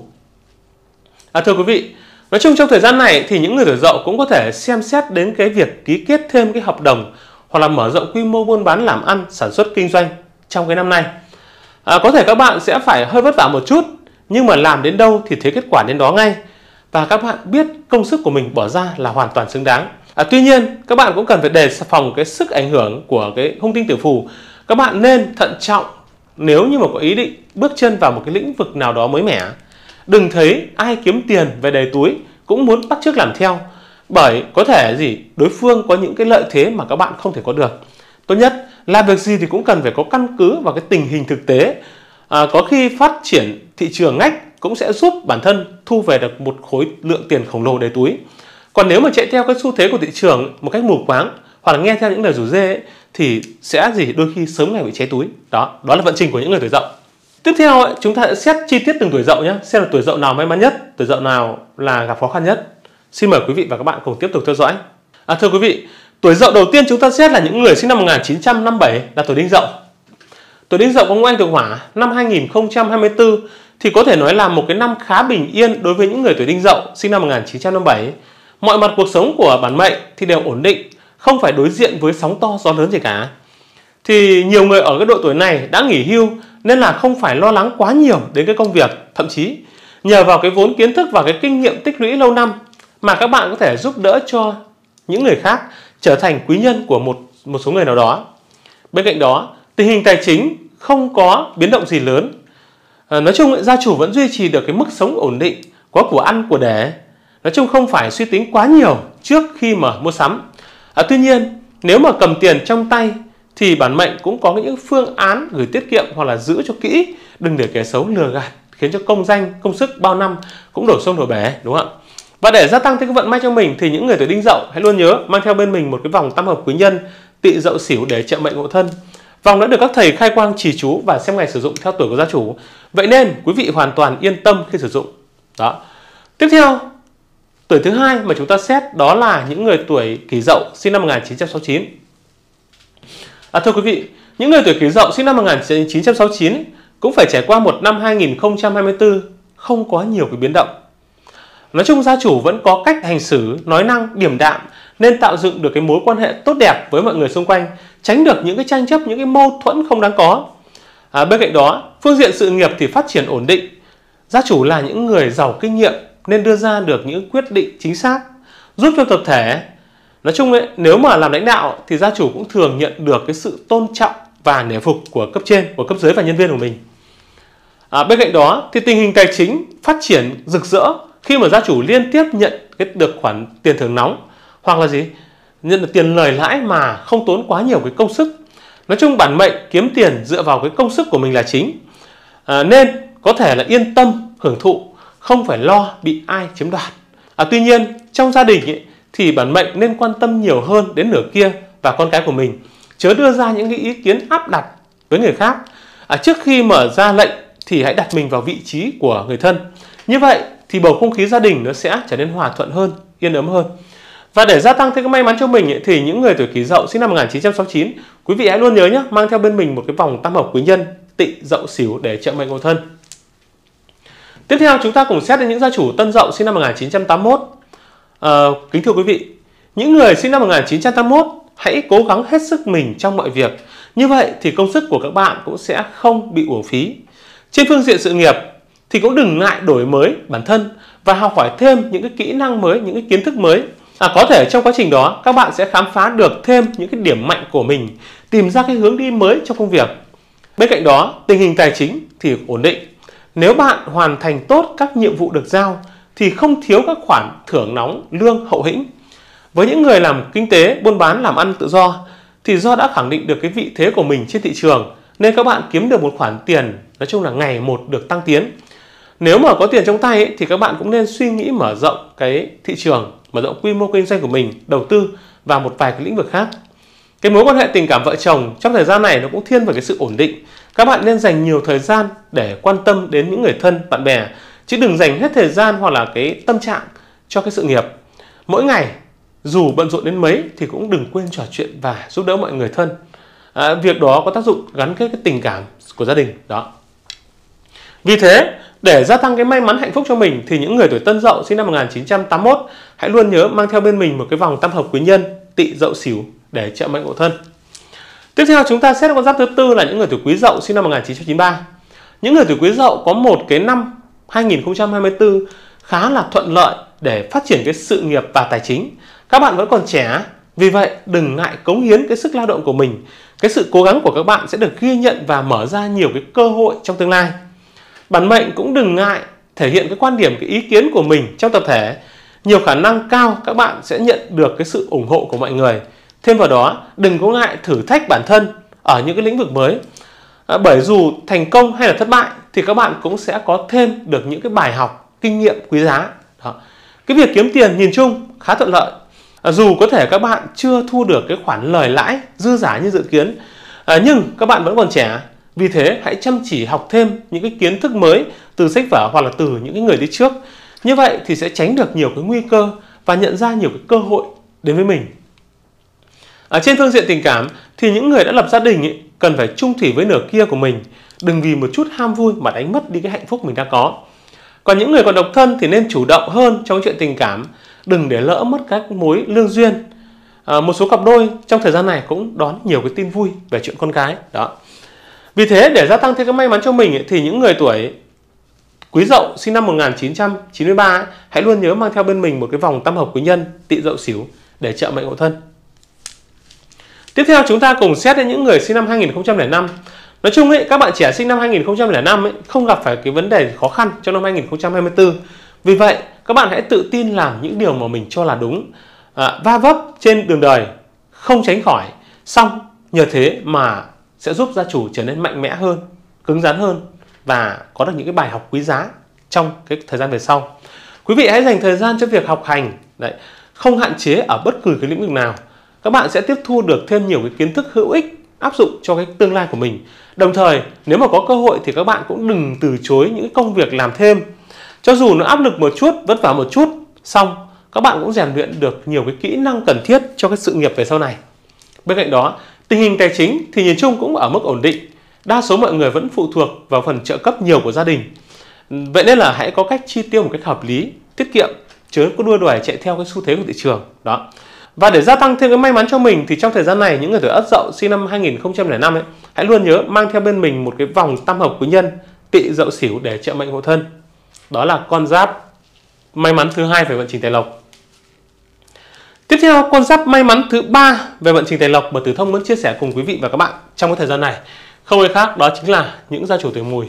À, thưa quý vị, nói chung trong thời gian này thì những người tuổi Dậu cũng có thể xem xét đến cái việc ký kết thêm cái hợp đồng hoặc là mở rộng quy mô buôn bán làm ăn, sản xuất kinh doanh trong cái năm nay. À, có thể các bạn sẽ phải hơi vất vả một chút, nhưng mà làm đến đâu thì thấy kết quả đến đó ngay. Và các bạn biết công sức của mình bỏ ra là hoàn toàn xứng đáng. À, tuy nhiên, các bạn cũng cần phải đề phòng cái sức ảnh hưởng của cái hung tinh tử phù. Các bạn nên thận trọng nếu như mà có ý định bước chân vào một cái lĩnh vực nào đó mới mẻ. Đừng thấy ai kiếm tiền về đầy túi cũng muốn bắt chước làm theo, bởi có thể gì đối phương có những cái lợi thế mà các bạn không thể có được. Tốt nhất làm việc gì thì cũng cần phải có căn cứ vào cái tình hình thực tế. À, có khi phát triển thị trường ngách cũng sẽ giúp bản thân thu về được một khối lượng tiền khổng lồ đầy túi. Còn nếu mà chạy theo cái xu thế của thị trường một cách mù quáng hoặc là nghe theo những lời rủ rê ấy, thì sẽ gì đôi khi sớm ngày bị cháy túi. Đó, đó là vận trình của những người tuổi Dậu. Tiếp theo ấy, chúng ta sẽ xét chi tiết từng tuổi Dậu nhé, xem là tuổi Dậu nào may mắn nhất, tuổi Dậu nào là gặp khó khăn nhất. Xin mời quý vị và các bạn cùng tiếp tục theo dõi. À, thưa quý vị, tuổi Dậu đầu tiên chúng ta xét là những người sinh năm một nghìn chín trăm năm mươi bảy là tuổi Đinh Dậu. Tuổi Đinh Dậu có ngũ hành thuộc Hỏa, năm hai nghìn không trăm hai mươi tư thì có thể nói là một cái năm khá bình yên đối với những người tuổi Đinh Dậu sinh năm một nghìn chín trăm năm mươi bảy. Mọi mặt cuộc sống của bản mệnh thì đều ổn định, không phải đối diện với sóng to gió lớn gì cả. Thì nhiều người ở cái độ tuổi này đã nghỉ hưu nên là không phải lo lắng quá nhiều đến cái công việc, thậm chí nhờ vào cái vốn kiến thức và cái kinh nghiệm tích lũy lâu năm mà các bạn có thể giúp đỡ cho những người khác trở thành quý nhân của một một số người nào đó. Bên cạnh đó, tình hình tài chính không có biến động gì lớn. À, nói chung gia chủ vẫn duy trì được cái mức sống ổn định, có của ăn của để. Nói chung không phải suy tính quá nhiều trước khi mà mua sắm. À, tuy nhiên nếu mà cầm tiền trong tay thì bản mệnh cũng có những phương án gửi tiết kiệm hoặc là giữ cho kỹ, đừng để kẻ xấu lừa gạt khiến cho công danh công sức bao năm cũng đổ sông đổ bể, đúng không ạ? Và để gia tăng thêm cái vận may cho mình thì những người tuổi Đinh Dậu hãy luôn nhớ mang theo bên mình một cái vòng tam hợp quý nhân Tỵ Dậu Sửu để trợ mệnh hộ thân. Vòng đã được các thầy khai quang chỉ chú và xem ngày sử dụng theo tuổi của gia chủ. Vậy nên quý vị hoàn toàn yên tâm khi sử dụng. Đó. Tiếp theo, tuổi thứ hai mà chúng ta xét đó là những người tuổi Kỷ Dậu sinh năm một nghìn chín trăm sáu mươi chín. À, thưa quý vị, những người tuổi Kỷ Dậu sinh năm một nghìn chín trăm sáu mươi chín cũng phải trải qua một năm hai nghìn không trăm hai mươi tư không có nhiều cái biến động. Nói chung gia chủ vẫn có cách hành xử nói năng điềm đạm nên tạo dựng được cái mối quan hệ tốt đẹp với mọi người xung quanh, tránh được những cái tranh chấp, những cái mâu thuẫn không đáng có. À, bên cạnh đó, phương diện sự nghiệp thì phát triển ổn định. Gia chủ là những người giàu kinh nghiệm nên đưa ra được những quyết định chính xác, giúp cho tập thể. Nói chung ấy, nếu mà làm lãnh đạo thì gia chủ cũng thường nhận được cái sự tôn trọng và nể phục của cấp trên, của cấp dưới và nhân viên của mình. À, bên cạnh đó thì tình hình tài chính phát triển rực rỡ khi mà gia chủ liên tiếp nhận cái được khoản tiền thưởng nóng hoặc là gì? Nhận được tiền lời lãi mà không tốn quá nhiều cái công sức. Nói chung bản mệnh kiếm tiền dựa vào cái công sức của mình là chính. À, nên có thể là yên tâm hưởng thụ, không phải lo bị ai chiếm đoạt. À, tuy nhiên trong gia đình ấy, thì bản mệnh nên quan tâm nhiều hơn đến nửa kia và con cái của mình, chớ đưa ra những cái ý kiến áp đặt với người khác. À, trước khi mở ra lệnh thì hãy đặt mình vào vị trí của người thân. Như vậy thì bầu không khí gia đình nó sẽ trở nên hòa thuận hơn, yên ấm hơn. Và để gia tăng thêm cái may mắn cho mình ấy, thì những người tuổi Kỷ Dậu sinh năm một nghìn chín trăm sáu mươi chín, quý vị hãy luôn nhớ nhé, mang theo bên mình một cái vòng tam hợp quý nhân Tỵ Dậu Sửu để trợ mệnh hộ thân. Tiếp theo chúng ta cùng xét đến những gia chủ Tân Dậu sinh năm một nghìn chín trăm tám mươi mốt. À, kính thưa quý vị, những người sinh năm một nghìn chín trăm tám mươi mốt hãy cố gắng hết sức mình trong mọi việc. Như vậy thì công sức của các bạn cũng sẽ không bị uổng phí. Trên phương diện sự nghiệp thì cũng đừng ngại đổi mới bản thân và học hỏi thêm những cái kỹ năng mới, những cái kiến thức mới. À, có thể trong quá trình đó các bạn sẽ khám phá được thêm những cái điểm mạnh của mình, tìm ra cái hướng đi mới trong công việc. Bên cạnh đó, tình hình tài chính thì ổn định. Nếu bạn hoàn thành tốt các nhiệm vụ được giao thì không thiếu các khoản thưởng nóng, lương hậu hĩnh. Với những người làm kinh tế, buôn bán, làm ăn tự do thì do đã khẳng định được cái vị thế của mình trên thị trường nên các bạn kiếm được một khoản tiền, nói chung là ngày một được tăng tiến. Nếu mà có tiền trong tay ấy, thì các bạn cũng nên suy nghĩ mở rộng cái thị trường, mở rộng quy mô kinh doanh của mình, đầu tư vào một vài cái lĩnh vực khác. Cái mối quan hệ tình cảm vợ chồng trong thời gian này nó cũng thiên về cái sự ổn định. Các bạn nên dành nhiều thời gian để quan tâm đến những người thân, bạn bè, chứ đừng dành hết thời gian hoặc là cái tâm trạng cho cái sự nghiệp. Mỗi ngày dù bận rộn đến mấy thì cũng đừng quên trò chuyện và giúp đỡ mọi người thân. À, việc đó có tác dụng gắn kết cái tình cảm của gia đình đó. Vì thế, để gia tăng cái may mắn hạnh phúc cho mình thì những người tuổi Tân Dậu sinh năm một nghìn chín trăm tám mươi mốt hãy luôn nhớ mang theo bên mình một cái vòng tam hợp quý nhân Tỵ Dậu Sửu để trợ mệnh hộ thân. Tiếp theo chúng ta xét con giáp thứ tư là những người tuổi Quý Dậu sinh năm một nghìn chín trăm chín mươi ba. Những người tuổi Quý Dậu có một cái năm hai nghìn không trăm hai mươi tư khá là thuận lợi để phát triển cái sự nghiệp và tài chính. Các bạn vẫn còn trẻ, vì vậy đừng ngại cống hiến cái sức lao động của mình. Cái sự cố gắng của các bạn sẽ được ghi nhận và mở ra nhiều cái cơ hội trong tương lai. Bản mệnh cũng đừng ngại thể hiện cái quan điểm, cái ý kiến của mình trong tập thể. Nhiều khả năng cao các bạn sẽ nhận được cái sự ủng hộ của mọi người. Thêm vào đó, đừng có ngại thử thách bản thân ở những cái lĩnh vực mới. À, bởi dù thành công hay là thất bại thì các bạn cũng sẽ có thêm được những cái bài học, kinh nghiệm quý giá. Đó. Cái việc kiếm tiền nhìn chung khá thuận lợi. À, dù có thể các bạn chưa thu được cái khoản lời lãi dư giả như dự kiến, à, nhưng các bạn vẫn còn trẻ. Vì thế hãy chăm chỉ học thêm những cái kiến thức mới từ sách vở hoặc là từ những cái người đi trước. Như vậy thì sẽ tránh được nhiều cái nguy cơ và nhận ra nhiều cái cơ hội đến với mình. Ở trên phương diện tình cảm thì những người đã lập gia đình ấy, cần phải chung thủy với nửa kia của mình. Đừng vì một chút ham vui mà đánh mất đi cái hạnh phúc mình đang có. Còn những người còn độc thân thì nên chủ động hơn trong chuyện tình cảm. Đừng để lỡ mất các mối lương duyên. À, một số cặp đôi trong thời gian này cũng đón nhiều cái tin vui về chuyện con cái. Đó. Vì thế để gia tăng thêm cái may mắn cho mình ấy, thì những người tuổi Quý Dậu sinh năm một nghìn chín trăm chín mươi ba ấy, hãy luôn nhớ mang theo bên mình một cái vòng tam hợp quý nhân Tỵ Dậu Sửu để trợ mệnh hộ thân. Tiếp theo chúng ta cùng xét đến những người sinh năm hai nghìn không trăm lẻ năm. Nói chung ấy, các bạn trẻ sinh năm hai nghìn không trăm lẻ năm ấy, không gặp phải cái vấn đề khó khăn trong năm hai nghìn không trăm hai mươi tư. Vì vậy các bạn hãy tự tin làm những điều mà mình cho là đúng. À, va vấp trên đường đời không tránh khỏi, xong nhờ thế mà sẽ giúp gia chủ trở nên mạnh mẽ hơn, cứng rắn hơn và có được những cái bài học quý giá trong cái thời gian về sau. Quý vị hãy dành thời gian cho việc học hành, đấy, không hạn chế ở bất cứ cái lĩnh vực nào. Các bạn sẽ tiếp thu được thêm nhiều cái kiến thức hữu ích áp dụng cho cái tương lai của mình. Đồng thời nếu mà có cơ hội thì các bạn cũng đừng từ chối những công việc làm thêm. Cho dù nó áp lực một chút, vất vả một chút, xong các bạn cũng rèn luyện được nhiều cái kỹ năng cần thiết cho cái sự nghiệp về sau này. Bên cạnh đó, tình hình tài chính thì nhìn chung cũng ở mức ổn định. Đa số mọi người vẫn phụ thuộc vào phần trợ cấp nhiều của gia đình. Vậy nên là hãy có cách chi tiêu một cách hợp lý, tiết kiệm, chớ có đua đòi chạy theo cái xu thế của thị trường. Đó. Và để gia tăng thêm cái may mắn cho mình thì trong thời gian này những người tuổi Ất Dậu sinh năm hai nghìn không trăm lẻ năm ấy, hãy luôn nhớ mang theo bên mình một cái vòng tam hợp quý nhân Tỵ Dậu Sửu để trợ mệnh hộ thân. Đó là con giáp may mắn thứ hai về vận trình tài lộc. Tiếp theo, con giáp may mắn thứ ba về vận trình tài lộc mà Tử Thông muốn chia sẻ cùng quý vị và các bạn trong cái thời gian này không ai khác đó chính là những gia chủ tuổi Mùi.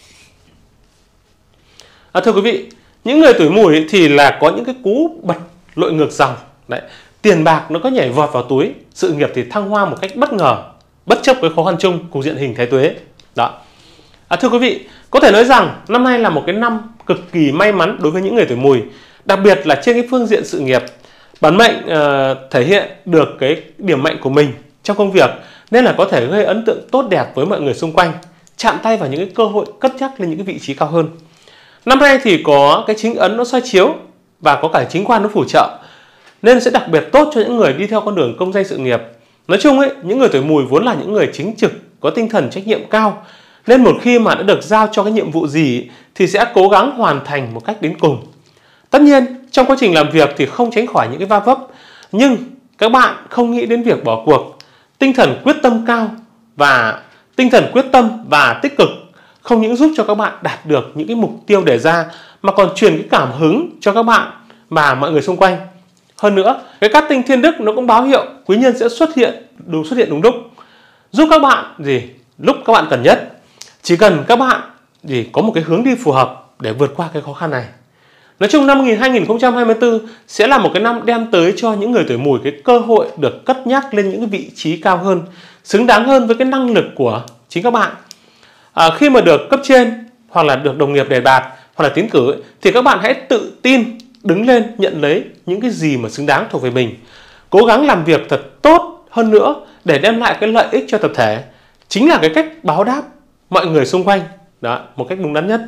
À, thưa quý vị, những người tuổi Mùi thì là có những cái cú bật lội ngược dòng. Đấy, tiền bạc nó có nhảy vọt vào túi, sự nghiệp thì thăng hoa một cách bất ngờ, bất chấp với khó khăn chung cục diện hình thái tuế. Đó. À, thưa quý vị, có thể nói rằng năm nay là một cái năm cực kỳ may mắn đối với những người tuổi Mùi, đặc biệt là trên cái phương diện sự nghiệp. Bản mệnh uh, thể hiện được cái điểm mạnh của mình trong công việc, nên là có thể gây ấn tượng tốt đẹp với mọi người xung quanh, chạm tay vào những cái cơ hội cất nhắc lên những cái vị trí cao hơn. Năm nay thì có cái chính ấn nó soi chiếu và có cả chính quan nó phù trợ, nên sẽ đặc biệt tốt cho những người đi theo con đường công danh sự nghiệp. Nói chung ấy, những người tuổi Mùi vốn là những người chính trực, có tinh thần trách nhiệm cao, nên một khi mà đã được giao cho cái nhiệm vụ gì thì sẽ cố gắng hoàn thành một cách đến cùng. Tất nhiên, trong quá trình làm việc thì không tránh khỏi những cái va vấp, nhưng các bạn không nghĩ đến việc bỏ cuộc. Tinh thần quyết tâm cao và tinh thần quyết tâm và tích cực không những giúp cho các bạn đạt được những cái mục tiêu đề ra, mà còn truyền cái cảm hứng cho các bạn và mọi người xung quanh. Hơn nữa, cái cát tinh thiên đức nó cũng báo hiệu quý nhân sẽ xuất hiện đúng xuất hiện đúng lúc, giúp các bạn gì lúc các bạn cần nhất. Chỉ cần các bạn gì có một cái hướng đi phù hợp để vượt qua cái khó khăn này. Nói chung năm hai nghìn không trăm hai mươi tư sẽ là một cái năm đem tới cho những người tuổi Mùi cái cơ hội được cất nhắc lên những cái vị trí cao hơn, xứng đáng hơn với cái năng lực của chính các bạn. À, khi mà được cấp trên hoặc là được đồng nghiệp đề bạt hoặc là tiến cử thì các bạn hãy tự tin đứng lên nhận lấy những cái gì mà xứng đáng thuộc về mình. Cố gắng làm việc thật tốt hơn nữa để đem lại cái lợi ích cho tập thể. Chính là cái cách báo đáp mọi người xung quanh. Đó, một cách đúng đắn nhất.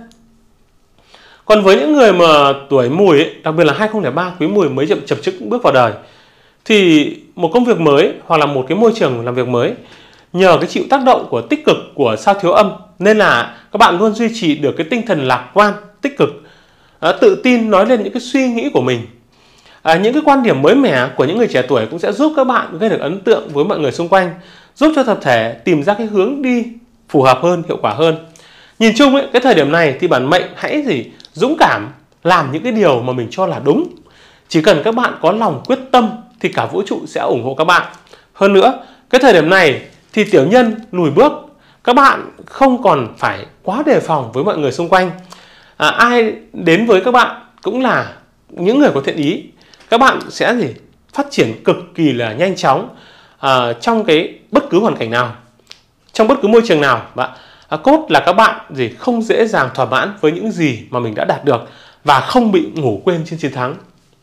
Còn với những người mà tuổi Mùi ấy, đặc biệt là hai nghìn không trăm lẻ ba quý Mùi mới chậm chập chức bước vào đời, thì một công việc mới hoặc là một cái môi trường làm việc mới, nhờ cái chịu tác động của tích cực của sao thiếu âm, nên là các bạn luôn duy trì được cái tinh thần lạc quan, tích cực, à, tự tin nói lên những cái suy nghĩ của mình. À, những cái quan điểm mới mẻ của những người trẻ tuổi cũng sẽ giúp các bạn gây được ấn tượng với mọi người xung quanh, giúp cho tập thể tìm ra cái hướng đi phù hợp hơn, hiệu quả hơn. Nhìn chung ấy, cái thời điểm này thì bản mệnh hãy gì dũng cảm làm những cái điều mà mình cho là đúng. Chỉ cần các bạn có lòng quyết tâm thì cả vũ trụ sẽ ủng hộ các bạn. Hơn nữa, cái thời điểm này thì tiểu nhân lùi bước, các bạn không còn phải quá đề phòng với mọi người xung quanh. À, ai đến với các bạn cũng là những người có thiện ý. Các bạn sẽ gì phát triển cực kỳ là nhanh chóng à, trong cái bất cứ hoàn cảnh nào, trong bất cứ môi trường nào. Bạn à, cốt là các bạn gì không dễ dàng thỏa mãn với những gì mà mình đã đạt được và không bị ngủ quên trên chiến thắng.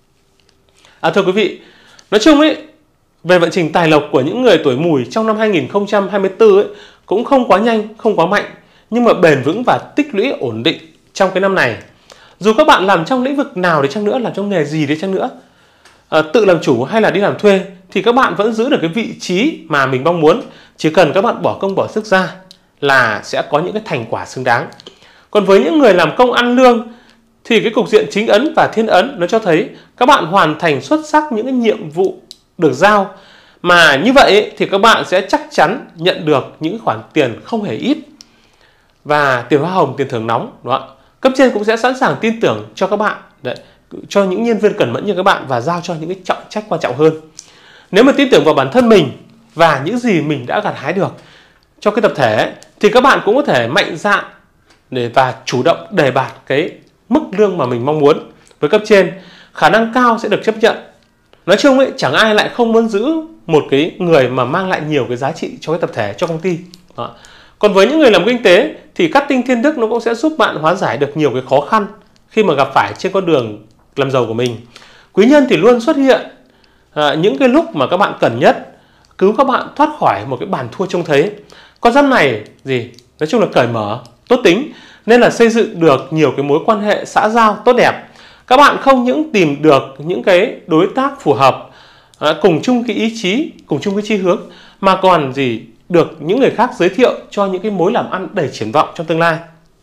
À, thưa quý vị, nói chung ấy, về vận trình tài lộc của những người tuổi Mùi trong năm hai nghìn không trăm hai mươi tư ấy, cũng không quá nhanh, không quá mạnh, nhưng mà bền vững và tích lũy ổn định trong cái năm này. Dù các bạn làm trong lĩnh vực nào đi chăng nữa, làm trong nghề gì đi chăng nữa, à, tự làm chủ hay là đi làm thuê, thì các bạn vẫn giữ được cái vị trí mà mình mong muốn. Chỉ cần các bạn bỏ công bỏ sức ra là sẽ có những cái thành quả xứng đáng. Còn với những người làm công ăn lương thì cái cục diện chính ấn và thiên ấn nó cho thấy các bạn hoàn thành xuất sắc những cái nhiệm vụ được giao, mà như vậy thì các bạn sẽ chắc chắn nhận được những khoản tiền không hề ít và tiền hoa hồng, tiền thưởng nóng, đúng không? Cấp trên cũng sẽ sẵn sàng tin tưởng cho các bạn, đấy, cho những nhân viên cẩn mẫn như các bạn và giao cho những cái trọng trách quan trọng hơn. Nếu mà tin tưởng vào bản thân mình và những gì mình đã gặt hái được cho cái tập thể thì các bạn cũng có thể mạnh dạn để và chủ động đề bạt cái mức lương mà mình mong muốn với cấp trên, khả năng cao sẽ được chấp nhận. Nói chung ấy, chẳng ai lại không muốn giữ một cái người mà mang lại nhiều cái giá trị cho cái tập thể, cho công ty. Đó. Còn với những người làm kinh tế thì cát tinh thiên đức nó cũng sẽ giúp bạn hóa giải được nhiều cái khó khăn khi mà gặp phải trên con đường làm giàu của mình. Quý nhân thì luôn xuất hiện à, những cái lúc mà các bạn cần nhất, cứu các bạn thoát khỏi một cái bàn thua trông thấy. Con giáp này gì nói chung là cởi mở, tốt tính, nên là xây dựng được nhiều cái mối quan hệ xã giao tốt đẹp. Các bạn không những tìm được những cái đối tác phù hợp, à, cùng chung cái ý chí, cùng chung cái chí hướng, mà còn gì được những người khác giới thiệu cho những cái mối làm ăn đầy triển vọng trong tương lai.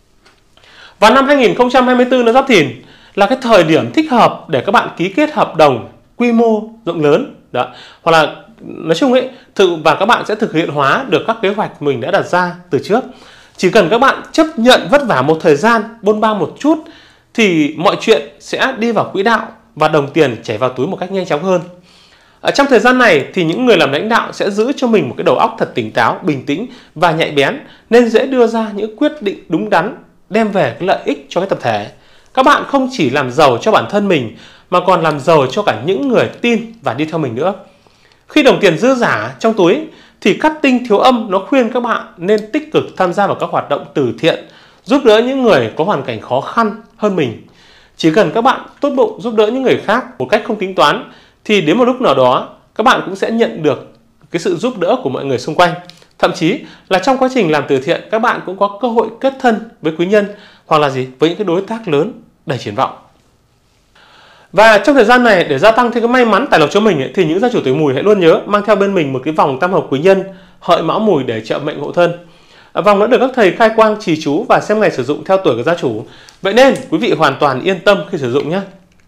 Và năm hai nghìn không trăm hai mươi tư nó Giáp Thìn là cái thời điểm thích hợp để các bạn ký kết hợp đồng quy mô rộng lớn. Đó. Hoặc là nói chung ấy, thực và các bạn sẽ thực hiện hóa được các kế hoạch mình đã đặt ra từ trước. Chỉ cần các bạn chấp nhận vất vả một thời gian, bôn ba một chút thì mọi chuyện sẽ đi vào quỹ đạo và đồng tiền chảy vào túi một cách nhanh chóng hơn. Ở trong thời gian này thì những người làm lãnh đạo sẽ giữ cho mình một cái đầu óc thật tỉnh táo, bình tĩnh và nhạy bén, nên dễ đưa ra những quyết định đúng đắn, đem về cái lợi ích cho cái tập thể. Các bạn không chỉ làm giàu cho bản thân mình mà còn làm giàu cho cả những người tin và đi theo mình nữa. Khi đồng tiền dư giả trong túi thì các tinh thiếu âm nó khuyên các bạn nên tích cực tham gia vào các hoạt động từ thiện, giúp đỡ những người có hoàn cảnh khó khăn hơn mình. Chỉ cần các bạn tốt bụng giúp đỡ những người khác một cách không tính toán thì đến một lúc nào đó các bạn cũng sẽ nhận được cái sự giúp đỡ của mọi người xung quanh. Thậm chí là trong quá trình làm từ thiện, các bạn cũng có cơ hội kết thân với quý nhân hoặc là gì với những cái đối tác lớn đầy triển vọng. Và trong thời gian này, để gia tăng thêm cái may mắn tài lộc cho mình ấy, thì những gia chủ tuổi Mùi hãy luôn nhớ mang theo bên mình một cái vòng tam hợp quý nhân Hợi Mão Mùi để trợ mệnh hộ thân. Vòng đã được các thầy khai quang trì chú và xem ngày sử dụng theo tuổi của gia chủ. Vậy nên quý vị hoàn toàn yên tâm khi sử dụng nhé.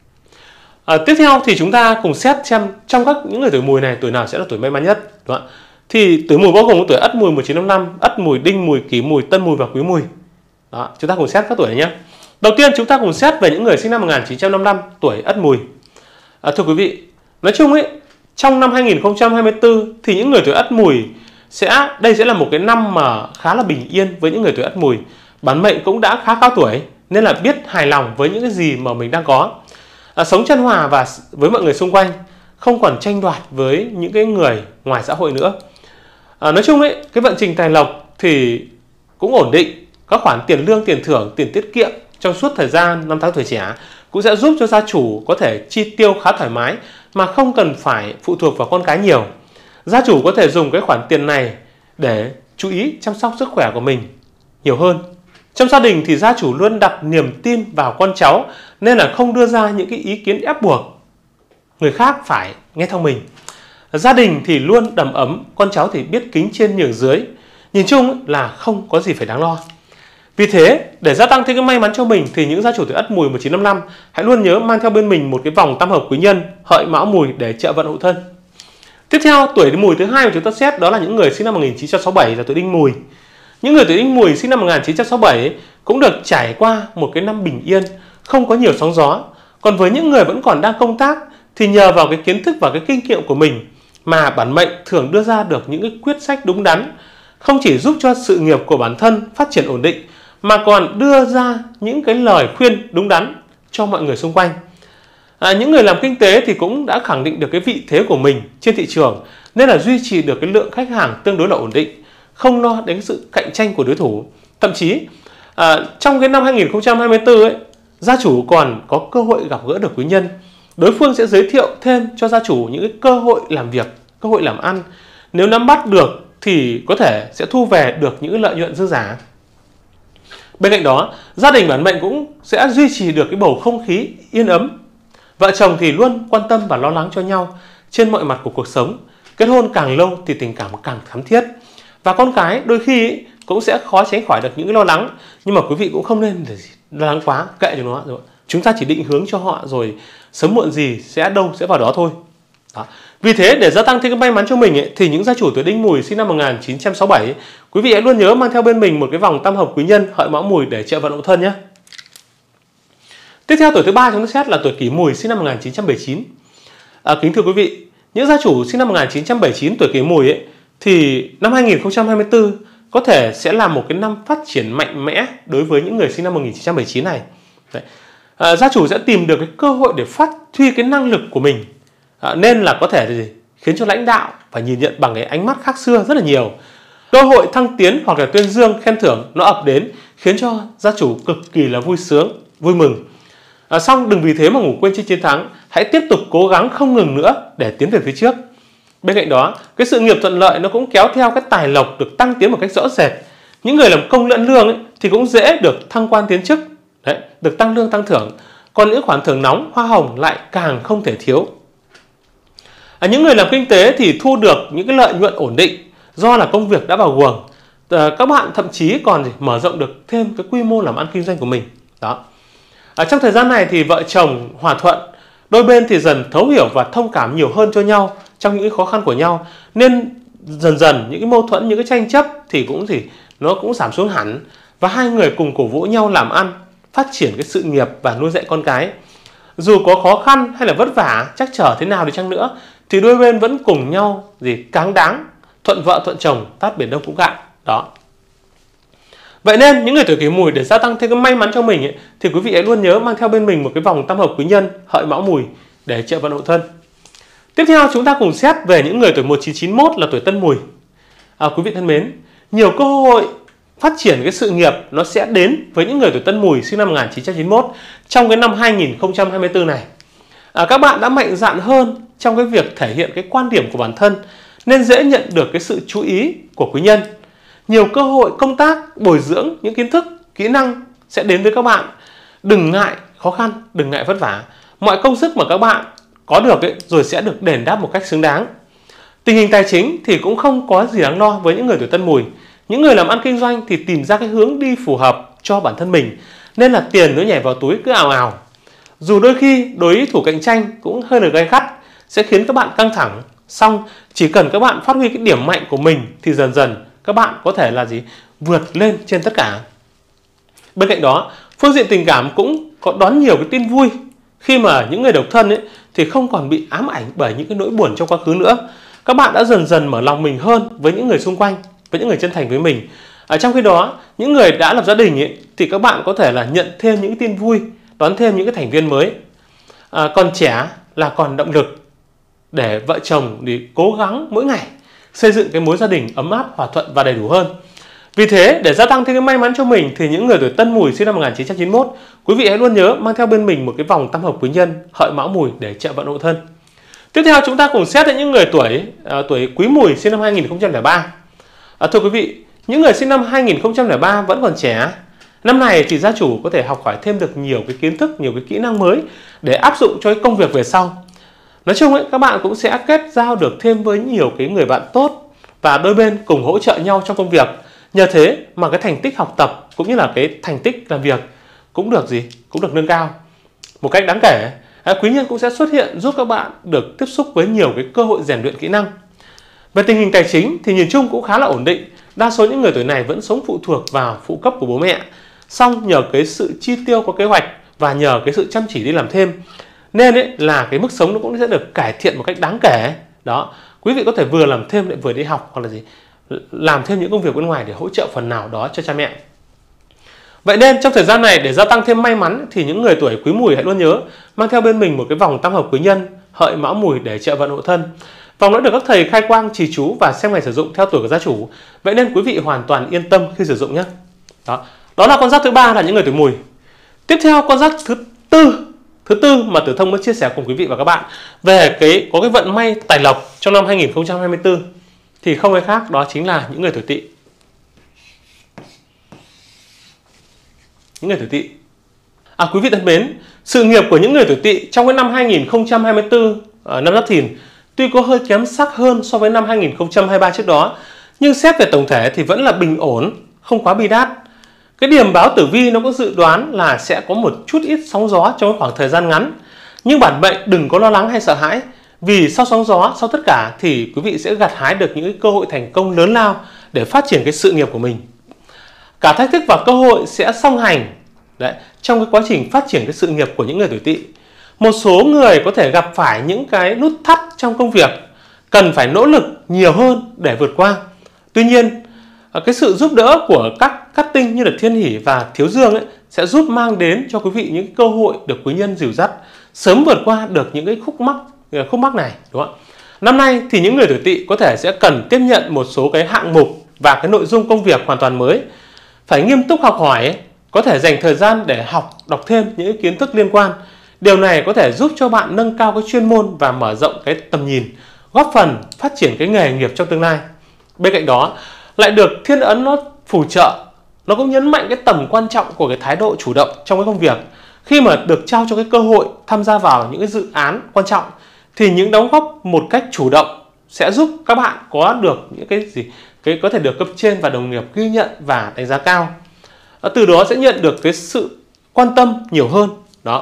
À, tiếp theo thì chúng ta cùng xét xem trong các những người tuổi Mùi này, tuổi nào sẽ là tuổi may mắn nhất, đúng không ạ? Thì tuổi Mùi bao gồm tuổi Ất Mùi một chín năm năm, Ất Mùi, Đinh Mùi, Kỷ Mùi, Tân Mùi và Quý Mùi. Đó, chúng ta cùng xét các tuổi này nhé. Đầu tiên chúng ta cùng xét về những người sinh năm một nghìn chín trăm năm mươi lăm, tuổi Ất Mùi. À, thưa quý vị, nói chung ấy, trong năm hai nghìn không trăm hai mươi tư thì những người tuổi Ất Mùi sẽ đây sẽ là một cái năm mà khá là bình yên với những người tuổi Ất Mùi. Bản mệnh cũng đã khá cao tuổi nên là biết hài lòng với những cái gì mà mình đang có. À, sống chân hòa và với mọi người xung quanh, không còn tranh đoạt với những cái người ngoài xã hội nữa. À, nói chung ấy, cái vận trình tài lộc thì cũng ổn định. Các khoản tiền lương, tiền thưởng, tiền tiết kiệm trong suốt thời gian năm tháng tuổi trẻ cũng sẽ giúp cho gia chủ có thể chi tiêu khá thoải mái mà không cần phải phụ thuộc vào con cái nhiều. Gia chủ có thể dùng cái khoản tiền này để chú ý chăm sóc sức khỏe của mình nhiều hơn. Trong gia đình thì gia chủ luôn đặt niềm tin vào con cháu nên là không đưa ra những cái ý kiến ép buộc người khác phải nghe theo mình. Gia đình thì luôn đầm ấm, con cháu thì biết kính trên nhường dưới. Nhìn chung là không có gì phải đáng lo. Vì thế, để gia tăng thêm cái may mắn cho mình thì những gia chủ tuổi Ất Mùi một chín năm năm hãy luôn nhớ mang theo bên mình một cái vòng tam hợp quý nhân Hợi Mão Mùi để trợ vận hộ thân. Tiếp theo, tuổi Mùi thứ hai mà chúng ta xét đó là những người sinh năm một nghìn chín trăm sáu mươi bảy là tuổi Đinh Mùi. Những người tuổi Đinh Mùi sinh năm một nghìn chín trăm sáu mươi bảy cũng được trải qua một cái năm bình yên, không có nhiều sóng gió. Còn với những người vẫn còn đang công tác thì nhờ vào cái kiến thức và cái kinh nghiệm của mình mà bản mệnh thường đưa ra được những cái quyết sách đúng đắn, không chỉ giúp cho sự nghiệp của bản thân phát triển ổn định mà còn đưa ra những cái lời khuyên đúng đắn cho mọi người xung quanh. À, những người làm kinh tế thì cũng đã khẳng định được cái vị thế của mình trên thị trường nên là duy trì được cái lượng khách hàng tương đối là ổn định, không lo đến sự cạnh tranh của đối thủ. Thậm chí à, trong cái năm hai nghìn không trăm hai mươi tư ấy, gia chủ còn có cơ hội gặp gỡ được quý nhân. Đối phương sẽ giới thiệu thêm cho gia chủ những cái cơ hội làm việc, cơ hội làm ăn. Nếu nắm bắt được thì có thể sẽ thu về được những lợi nhuận dư giả. Bên cạnh đó, gia đình bản mệnh cũng sẽ duy trì được cái bầu không khí yên ấm. Vợ chồng thì luôn quan tâm và lo lắng cho nhau trên mọi mặt của cuộc sống. Kết hôn càng lâu thì tình cảm càng thắm thiết. Và con cái đôi khi cũng sẽ khó tránh khỏi được những cái lo lắng. Nhưng mà quý vị cũng không nên lo lắng quá, kệ cho nó. Chúng ta chỉ định hướng cho họ rồi sớm muộn gì sẽ đâu sẽ vào đó thôi. Đó. Vì thế để gia tăng thêm cái may mắn cho mình ấy, thì những gia chủ tuổi Đinh Mùi sinh năm một nghìn chín trăm sáu mươi bảy ấy, quý vị hãy luôn nhớ mang theo bên mình một cái vòng tam hợp quý nhân Hợi Mão Mùi để trợ vận hộ thân nhé. Tiếp theo tuổi thứ ba chúng ta xét là tuổi Kỷ Mùi sinh năm một nghìn chín trăm bảy mươi chín. À, kính thưa quý vị, những gia chủ sinh năm một nghìn chín trăm bảy mươi chín tuổi Kỷ Mùi ấy, thì năm hai nghìn không trăm hai mươi tư có thể sẽ là một cái năm phát triển mạnh mẽ đối với những người sinh năm một nghìn chín trăm bảy mươi chín này. Đấy. À, gia chủ sẽ tìm được cái cơ hội để phát huy cái năng lực của mình. À, nên là có thể gì? Khiến cho lãnh đạo phải nhìn nhận bằng cái ánh mắt khác xưa rất là nhiều. Cơ hội thăng tiến hoặc là tuyên dương khen thưởng nó ập đến khiến cho gia chủ cực kỳ là vui sướng, vui mừng. À, xong đừng vì thế mà ngủ quên trên chiến thắng, hãy tiếp tục cố gắng không ngừng nữa để tiến về phía trước. Bên cạnh đó, cái sự nghiệp thuận lợi nó cũng kéo theo cái tài lộc được tăng tiến một cách rõ rệt. Những người làm công lẫn lương ấy, thì cũng dễ được thăng quan tiến chức, đấy, được tăng lương tăng thưởng. Còn những khoản thưởng nóng, hoa hồng lại càng không thể thiếu. À, những người làm kinh tế thì thu được những cái lợi nhuận ổn định do là công việc đã vào guồng. À, các bạn thậm chí còn gì, mở rộng được thêm cái quy mô làm ăn kinh doanh của mình. Đó. À, trong thời gian này thì vợ chồng hòa thuận, đôi bên thì dần thấu hiểu và thông cảm nhiều hơn cho nhau trong những cái khó khăn của nhau, nên dần dần những cái mâu thuẫn, những cái tranh chấp thì cũng thì nó cũng giảm xuống hẳn, và hai người cùng cổ vũ nhau làm ăn, phát triển cái sự nghiệp và nuôi dạy con cái. Dù có khó khăn hay là vất vả, chắc trở thế nào đi chăng nữa thì đôi bên vẫn cùng nhau gì cáng đáng, thuận vợ thuận chồng, tát biển Đông cũng cạn. Đó. Vậy nên những người tuổi Kỷ Mùi để gia tăng thêm cái may mắn cho mình ấy, thì quý vị hãy luôn nhớ mang theo bên mình một cái vòng tam hợp quý nhân Hợi Mão Mùi để trợ vận hộ thân. Tiếp theo chúng ta cùng xét về những người tuổi một nghìn chín trăm chín mươi mốt là tuổi Tân Mùi. À, quý vị thân mến, nhiều cơ hội phát triển cái sự nghiệp nó sẽ đến với những người tuổi Tân Mùi sinh năm một nghìn chín trăm chín mươi mốt trong cái năm hai nghìn không trăm hai mươi tư này. À, các bạn đã mạnh dạn hơn trong cái việc thể hiện cái quan điểm của bản thân nên dễ nhận được cái sự chú ý của quý nhân. Nhiều cơ hội công tác, bồi dưỡng những kiến thức, kỹ năng sẽ đến với các bạn. Đừng ngại khó khăn, đừng ngại vất vả. Mọi công sức mà các bạn có được ấy, rồi sẽ được đền đáp một cách xứng đáng. Tình hình tài chính thì cũng không có gì đáng lo với những người tuổi Tân Mùi. Những người làm ăn kinh doanh thì tìm ra cái hướng đi phù hợp cho bản thân mình, nên là tiền nó nhảy vào túi cứ ào ào. Dù đôi khi đối thủ cạnh tranh cũng hơi được gay gắt, sẽ khiến các bạn căng thẳng. Xong chỉ cần các bạn phát huy cái điểm mạnh của mình thì dần dần các bạn có thể là gì? Vượt lên trên tất cả. Bên cạnh đó, phương diện tình cảm cũng có đón nhiều cái tin vui, khi mà những người độc thân ấy thì không còn bị ám ảnh bởi những cái nỗi buồn trong quá khứ nữa. Các bạn đã dần dần mở lòng mình hơn với những người xung quanh, với những người chân thành với mình. Ở trong khi đó, những người đã lập gia đình ấy, thì các bạn có thể là nhận thêm những tin vui, đón thêm những cái thành viên mới. À, còn trẻ là còn động lực để vợ chồng thì cố gắng mỗi ngày xây dựng cái mối gia đình ấm áp, hòa thuận và đầy đủ hơn. Vì thế, để gia tăng thêm cái may mắn cho mình thì những người tuổi Tân Mùi sinh năm một nghìn chín trăm chín mươi mốt, quý vị hãy luôn nhớ mang theo bên mình một cái vòng tam hợp quý nhân Hợi Mão Mùi để trợ vận hộ thân. Tiếp theo chúng ta cùng xét đến những người tuổi uh, tuổi Quý Mùi sinh năm hai nghìn không trăm lẻ ba. À, thưa quý vị, những người sinh năm hai nghìn không trăm lẻ ba vẫn còn trẻ. Năm này thì gia chủ có thể học hỏi thêm được nhiều cái kiến thức, nhiều cái kỹ năng mới để áp dụng cho cái công việc về sau. Nói chung ấy, các bạn cũng sẽ kết giao được thêm với nhiều cái người bạn tốt và đôi bên cùng hỗ trợ nhau trong công việc. Nhờ thế mà cái thành tích học tập cũng như là cái thành tích làm việc cũng được gì? Cũng được nâng cao một cách đáng kể. À, quý nhân cũng sẽ xuất hiện giúp các bạn được tiếp xúc với nhiều cái cơ hội rèn luyện kỹ năng. Về tình hình tài chính thì nhìn chung cũng khá là ổn định. Đa số những người tuổi này vẫn sống phụ thuộc vào phụ cấp của bố mẹ. Song nhờ cái sự chi tiêu có kế hoạch và nhờ cái sự chăm chỉ đi làm thêm nên ấy, là cái mức sống nó cũng sẽ được cải thiện một cách đáng kể. Đó, quý vị có thể vừa làm thêm lại vừa đi học hoặc là gì làm thêm những công việc bên ngoài để hỗ trợ phần nào đó cho cha mẹ. Vậy nên trong thời gian này để gia tăng thêm may mắn thì những người tuổi Quý Mùi hãy luôn nhớ mang theo bên mình một cái vòng tam hợp quý nhân Hợi Mão Mùi để trợ vận hộ thân. Vòng đã được các thầy khai quang, trì chú và xem ngày sử dụng theo tuổi của gia chủ. Vậy nên quý vị hoàn toàn yên tâm khi sử dụng nhé. Đó, đó là con giáp thứ ba là những người tuổi Mùi. Tiếp theo con giáp thứ tư, thứ tư mà Tử Thông muốn chia sẻ cùng quý vị và các bạn về cái có cái vận may tài lộc trong năm hai nghìn không trăm hai mươi tư thì không ai khác đó chính là những người tuổi Tỵ. Những người tuổi Tỵ. À, quý vị thân mến, sự nghiệp của những người tuổi Tỵ trong cái năm hai nghìn không trăm hai mươi tư, uh, năm Giáp Thìn, tuy có hơi kém sắc hơn so với năm hai nghìn không trăm hai mươi ba trước đó, nhưng xét về tổng thể thì vẫn là bình ổn, không quá bi đát. Cái điểm báo tử vi nó có dự đoán là sẽ có một chút ít sóng gió trong khoảng thời gian ngắn, nhưng bản mệnh đừng có lo lắng hay sợ hãi, vì sau sóng gió, sau tất cả thì quý vị sẽ gặt hái được những cái cơ hội thành công lớn lao để phát triển cái sự nghiệp của mình. Cả thách thức và cơ hội sẽ song hành đấy, trong cái quá trình phát triển cái sự nghiệp của những người tuổi Tỵ. Một số người có thể gặp phải những cái nút thắt trong công việc, cần phải nỗ lực nhiều hơn để vượt qua. Tuy nhiên, cái sự giúp đỡ của các cát tinh như là Thiên Hỷ và Thiếu Dương ấy, sẽ giúp mang đến cho quý vị những cơ hội được quý nhân dìu dắt, sớm vượt qua được những cái khúc mắc khúc mắc này, đúng không ạ? Năm nay thì những người tuổi Tỵ có thể sẽ cần tiếp nhận một số cái hạng mục và cái nội dung công việc hoàn toàn mới. Phải nghiêm túc học hỏi, có thể dành thời gian để học, đọc thêm những kiến thức liên quan. Điều này có thể giúp cho bạn nâng cao cái chuyên môn và mở rộng cái tầm nhìn, góp phần phát triển cái nghề nghiệp trong tương lai. Bên cạnh đó, lại được thiên ấn nó phù trợ, nó cũng nhấn mạnh cái tầm quan trọng của cái thái độ chủ động trong cái công việc. Khi mà được trao cho cái cơ hội tham gia vào những cái dự án quan trọng thì những đóng góp một cách chủ động sẽ giúp các bạn có được những cái gì cái có thể được cấp trên và đồng nghiệp ghi nhận và đánh giá cao. Từ đó sẽ nhận được cái sự quan tâm nhiều hơn. Đó.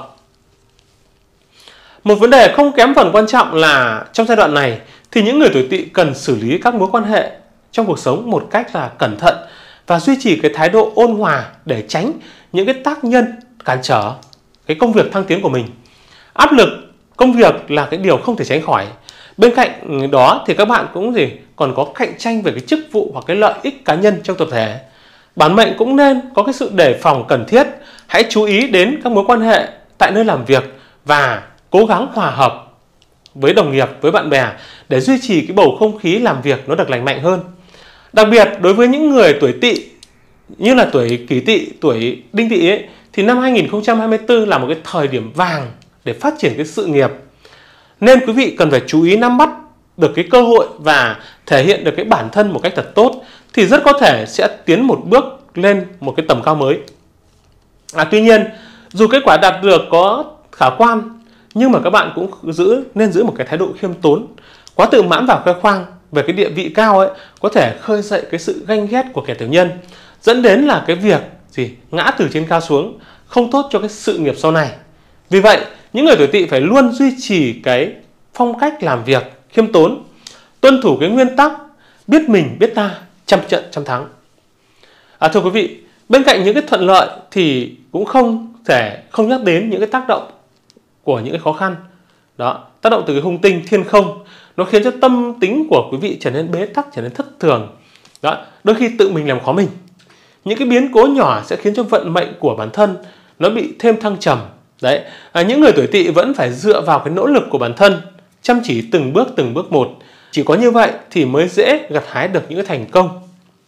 Một vấn đề không kém phần quan trọng là trong giai đoạn này thì những người tuổi Tỵ cần xử lý các mối quan hệ trong cuộc sống một cách là cẩn thận và duy trì cái thái độ ôn hòa để tránh những cái tác nhân cản trở cái công việc thăng tiến của mình. Áp lực công việc là cái điều không thể tránh khỏi. Bên cạnh đó thì các bạn cũng gì còn có cạnh tranh về cái chức vụ hoặc cái lợi ích cá nhân trong tập thể. Bản mệnh cũng nên có cái sự đề phòng cần thiết. Hãy chú ý đến các mối quan hệ tại nơi làm việc và cố gắng hòa hợp với đồng nghiệp, với bạn bè để duy trì cái bầu không khí làm việc nó được lành mạnh hơn. Đặc biệt đối với những người tuổi Tỵ như là tuổi Kỷ Tỵ, tuổi Đinh Tỵ ấy, thì năm hai nghìn không trăm hai mươi tư là một cái thời điểm vàng để phát triển cái sự nghiệp. Nên quý vị cần phải chú ý nắm bắt được cái cơ hội và thể hiện được cái bản thân một cách thật tốt, thì rất có thể sẽ tiến một bước lên một cái tầm cao mới. À, tuy nhiên, dù kết quả đạt được có khả quan, nhưng mà các bạn cũng giữ nên giữ một cái thái độ khiêm tốn. Quá tự mãn và khoe khoang về cái địa vị cao ấy có thể khơi dậy cái sự ganh ghét của kẻ tiểu nhân, dẫn đến là cái việc gì ngã từ trên cao xuống, không tốt cho cái sự nghiệp sau này. Vì vậy, những người tuổi Tỵ phải luôn duy trì cái phong cách làm việc khiêm tốn, tuân thủ cái nguyên tắc biết mình biết ta, trăm trận trăm thắng. À, thưa quý vị, bên cạnh những cái thuận lợi thì cũng không thể không nhắc đến những cái tác động của những cái khó khăn. Đó, tác động từ cái hung tinh thiên không, nó khiến cho tâm tính của quý vị trở nên bế tắc, trở nên thất thường. Đó, đôi khi tự mình làm khó mình. Những cái biến cố nhỏ sẽ khiến cho vận mệnh của bản thân nó bị thêm thăng trầm. Đấy, à, những người tuổi Tỵ vẫn phải dựa vào cái nỗ lực của bản thân, chăm chỉ từng bước từng bước một. Chỉ có như vậy thì mới dễ gặt hái được những cái thành công.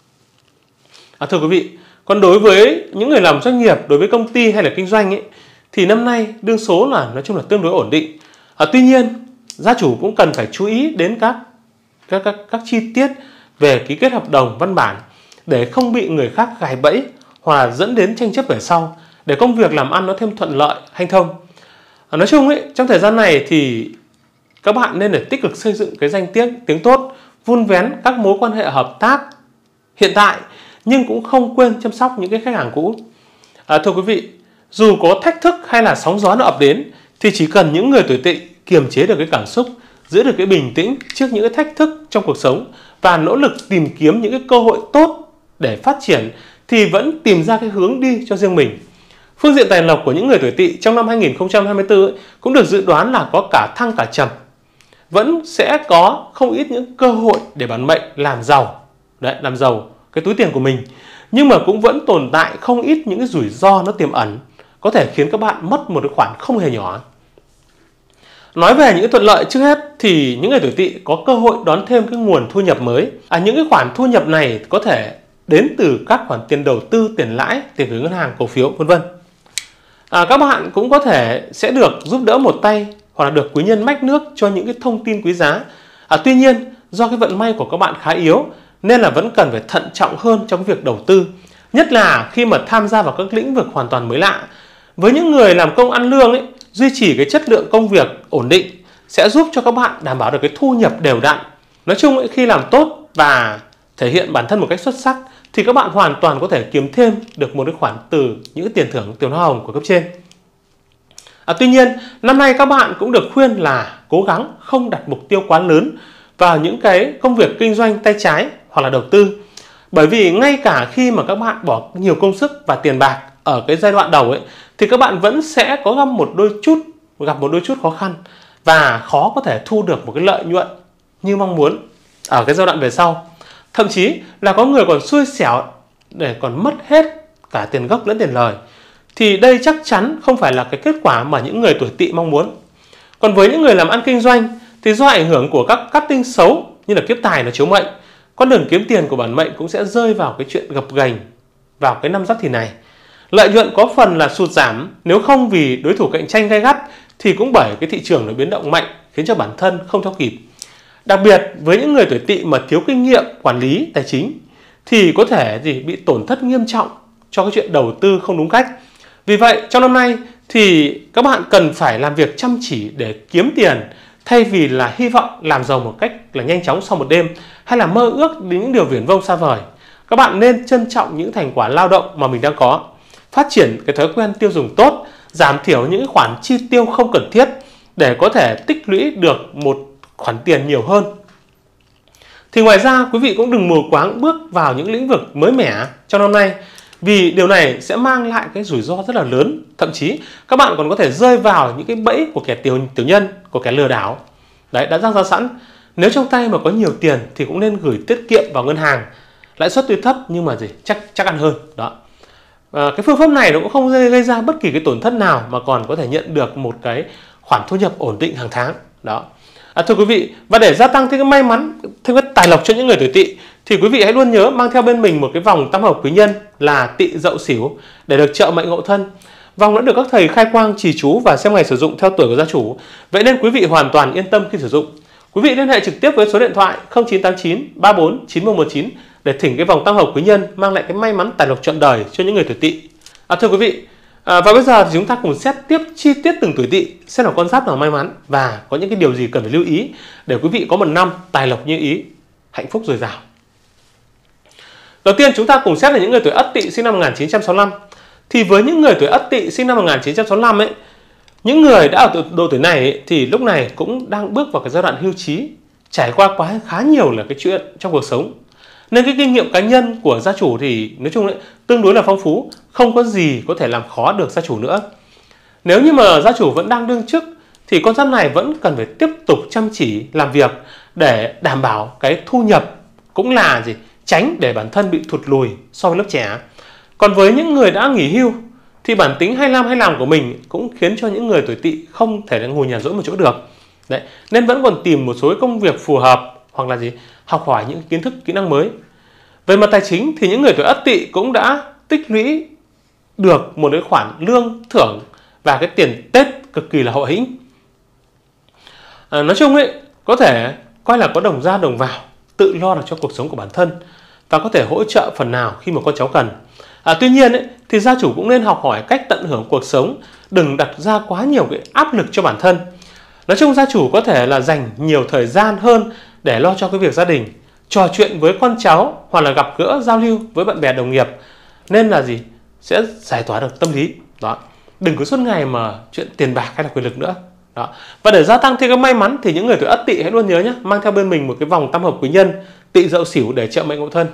À, thưa quý vị, còn đối với những người làm doanh nghiệp, đối với công ty hay là kinh doanh ấy, thì năm nay đương số là nói chung là tương đối ổn định. À, tuy nhiên, gia chủ cũng cần phải chú ý đến các các các, các chi tiết về ký kết hợp đồng văn bản để không bị người khác gài bẫy hoặc là dẫn đến tranh chấp về sau, để công việc làm ăn nó thêm thuận lợi, hanh thông. À, nói chung ấy, trong thời gian này thì các bạn nên để tích cực xây dựng cái danh tiếng tiếng tốt, vun vén các mối quan hệ hợp tác hiện tại, nhưng cũng không quên chăm sóc những cái khách hàng cũ. À, thưa quý vị, dù có thách thức hay là sóng gió nó ập đến, thì chỉ cần những người tuổi Tỵ kiềm chế được cái cảm xúc, giữ được cái bình tĩnh trước những cái thách thức trong cuộc sống và nỗ lực tìm kiếm những cái cơ hội tốt để phát triển, thì vẫn tìm ra cái hướng đi cho riêng mình. Phương diện tài lộc của những người tuổi Tỵ trong năm hai nghìn không trăm hai mươi tư ấy, cũng được dự đoán là có cả thăng cả trầm. Vẫn sẽ có không ít những cơ hội để bản mệnh làm giàu, đấy, làm giàu cái túi tiền của mình. Nhưng mà cũng vẫn tồn tại không ít những cái rủi ro nó tiềm ẩn, có thể khiến các bạn mất một cái khoản không hề nhỏ. Nói về những cái thuận lợi, trước hết thì những người tuổi Tỵ có cơ hội đón thêm cái nguồn thu nhập mới. À, những cái khoản thu nhập này có thể đến từ các khoản tiền đầu tư, tiền lãi, tiền gửi ngân hàng, cổ phiếu, vân vân. À, các bạn cũng có thể sẽ được giúp đỡ một tay hoặc là được quý nhân mách nước cho những cái thông tin quý giá. À, tuy nhiên, do cái vận may của các bạn khá yếu nên là vẫn cần phải thận trọng hơn trong việc đầu tư, nhất là khi mà tham gia vào các lĩnh vực hoàn toàn mới lạ. Với những người làm công ăn lương ấy, duy trì cái chất lượng công việc ổn định sẽ giúp cho các bạn đảm bảo được cái thu nhập đều đặn. Nói chung ấy, khi làm tốt và thể hiện bản thân một cách xuất sắc thì các bạn hoàn toàn có thể kiếm thêm được một cái khoản từ những cái tiền thưởng, tiền hoa hồng của cấp trên. À, tuy nhiên, năm nay các bạn cũng được khuyên là cố gắng không đặt mục tiêu quá lớn vào những cái công việc kinh doanh tay trái hoặc là đầu tư. Bởi vì ngay cả khi mà các bạn bỏ nhiều công sức và tiền bạc ở cái giai đoạn đầu ấy, thì các bạn vẫn sẽ có gặp một đôi chút gặp một đôi chút khó khăn và khó có thể thu được một cái lợi nhuận như mong muốn ở cái giai đoạn về sau. Thậm chí là có người còn xui xẻo để còn mất hết cả tiền gốc lẫn tiền lời. Thì đây chắc chắn không phải là cái kết quả mà những người tuổi Tỵ mong muốn. Còn với những người làm ăn kinh doanh thì do ảnh hưởng của các cát tinh xấu như là kiếp tài nó chiếu mệnh, con đường kiếm tiền của bản mệnh cũng sẽ rơi vào cái chuyện gập ghềnh vào cái năm Giáp Thìn này. Lợi nhuận có phần là sụt giảm, nếu không vì đối thủ cạnh tranh gay gắt thì cũng bởi cái thị trường nó biến động mạnh khiến cho bản thân không theo kịp. Đặc biệt với những người tuổi Tỵ mà thiếu kinh nghiệm quản lý tài chính thì có thể gì bị tổn thất nghiêm trọng cho cái chuyện đầu tư không đúng cách. Vì vậy trong năm nay thì các bạn cần phải làm việc chăm chỉ để kiếm tiền, thay vì là hy vọng làm giàu một cách là nhanh chóng sau một đêm, hay là mơ ước đến những điều viển vông xa vời. Các bạn nên trân trọng những thành quả lao động mà mình đang có, phát triển cái thói quen tiêu dùng tốt, giảm thiểu những khoản chi tiêu không cần thiết để có thể tích lũy được một khoản tiền nhiều hơn. Thì ngoài ra quý vị cũng đừng mù quáng bước vào những lĩnh vực mới mẻ trong năm nay, vì điều này sẽ mang lại cái rủi ro rất là lớn. Thậm chí các bạn còn có thể rơi vào những cái bẫy của kẻ tiểu, tiểu nhân, của kẻ lừa đảo. Đấy, đã răng ra sẵn. Nếu trong tay mà có nhiều tiền thì cũng nên gửi tiết kiệm vào ngân hàng, lãi suất tuy thấp nhưng mà gì chắc chắc ăn hơn đó. À, cái phương pháp này nó cũng không gây ra bất kỳ cái tổn thất nào mà còn có thể nhận được một cái khoản thu nhập ổn định hàng tháng đó. À, thưa quý vị, và để gia tăng thêm cái may mắn, thêm cái tài lộc cho những người tuổi Tỵ thì quý vị hãy luôn nhớ mang theo bên mình một cái vòng tam hợp quý nhân là Tỵ Dậu Sửu để được trợ mệnh ngộ thân. Vòng đã được các thầy khai quang trì chú và xem ngày sử dụng theo tuổi của gia chủ, vậy nên quý vị hoàn toàn yên tâm khi sử dụng. Quý vị liên hệ trực tiếp với số điện thoại không chín tám chín ba bốn chín một một chín để thỉnh cái vòng tam hợp quý nhân mang lại cái may mắn tài lộc trọn đời cho những người tuổi Tỵ. À, thưa quý vị, à, và bây giờ thì chúng ta cùng xét tiếp chi tiết từng tuổi Tỵ, xem là con giáp nào may mắn và có những cái điều gì cần phải lưu ý để quý vị có một năm tài lộc như ý, hạnh phúc dồi dào. Đầu tiên chúng ta cùng xét là những người tuổi Ất Tỵ sinh năm một nghìn chín trăm sáu mươi lăm. Thì với những người tuổi Ất Tỵ sinh năm một nghìn chín trăm sáu mươi lăm ấy, những người đã ở độ tuổi này ấy, thì lúc này cũng đang bước vào cái giai đoạn hưu trí, trải qua quá khá nhiều là cái chuyện trong cuộc sống, nên cái kinh nghiệm cá nhân của gia chủ thì nói chung ấy, tương đối là phong phú, không có gì có thể làm khó được gia chủ nữa. Nếu như mà gia chủ vẫn đang đương chức thì con giáp này vẫn cần phải tiếp tục chăm chỉ làm việc để đảm bảo cái thu nhập, cũng là gì tránh để bản thân bị thụt lùi so với lớp trẻ. Còn với những người đã nghỉ hưu thì bản tính hay làm hay làm của mình cũng khiến cho những người tuổi Tỵ không thể ngồi nhà rỗi một chỗ được. Đấy, nên vẫn còn tìm một số công việc phù hợp hoặc là gì học hỏi những kiến thức kỹ năng mới. Về mặt tài chính thì những người tuổi Ất Tỵ cũng đã tích lũy được một cái khoản lương thưởng và cái tiền Tết cực kỳ là hậu hĩnh. À, nói chung ấy, có thể coi là có đồng ra đồng vào, tự lo được cho cuộc sống của bản thân và có thể hỗ trợ phần nào khi mà con cháu cần. À, tuy nhiên ấy, thì gia chủ cũng nên học hỏi cách tận hưởng cuộc sống, đừng đặt ra quá nhiều cái áp lực cho bản thân. Nói chung gia chủ có thể là dành nhiều thời gian hơn để lo cho cái việc gia đình, trò chuyện với con cháu hoặc là gặp gỡ giao lưu với bạn bè đồng nghiệp, nên là gì sẽ giải tỏa được tâm lý đó. Đừng có suốt ngày mà chuyện tiền bạc hay là quyền lực nữa đó. Và để gia tăng thêm cái may mắn thì những người tuổi Ất Tỵ hãy luôn nhớ nhé, mang theo bên mình một cái vòng tam hợp quý nhân Tỵ Dậu Sửu để trợ mệnh ngộ thân.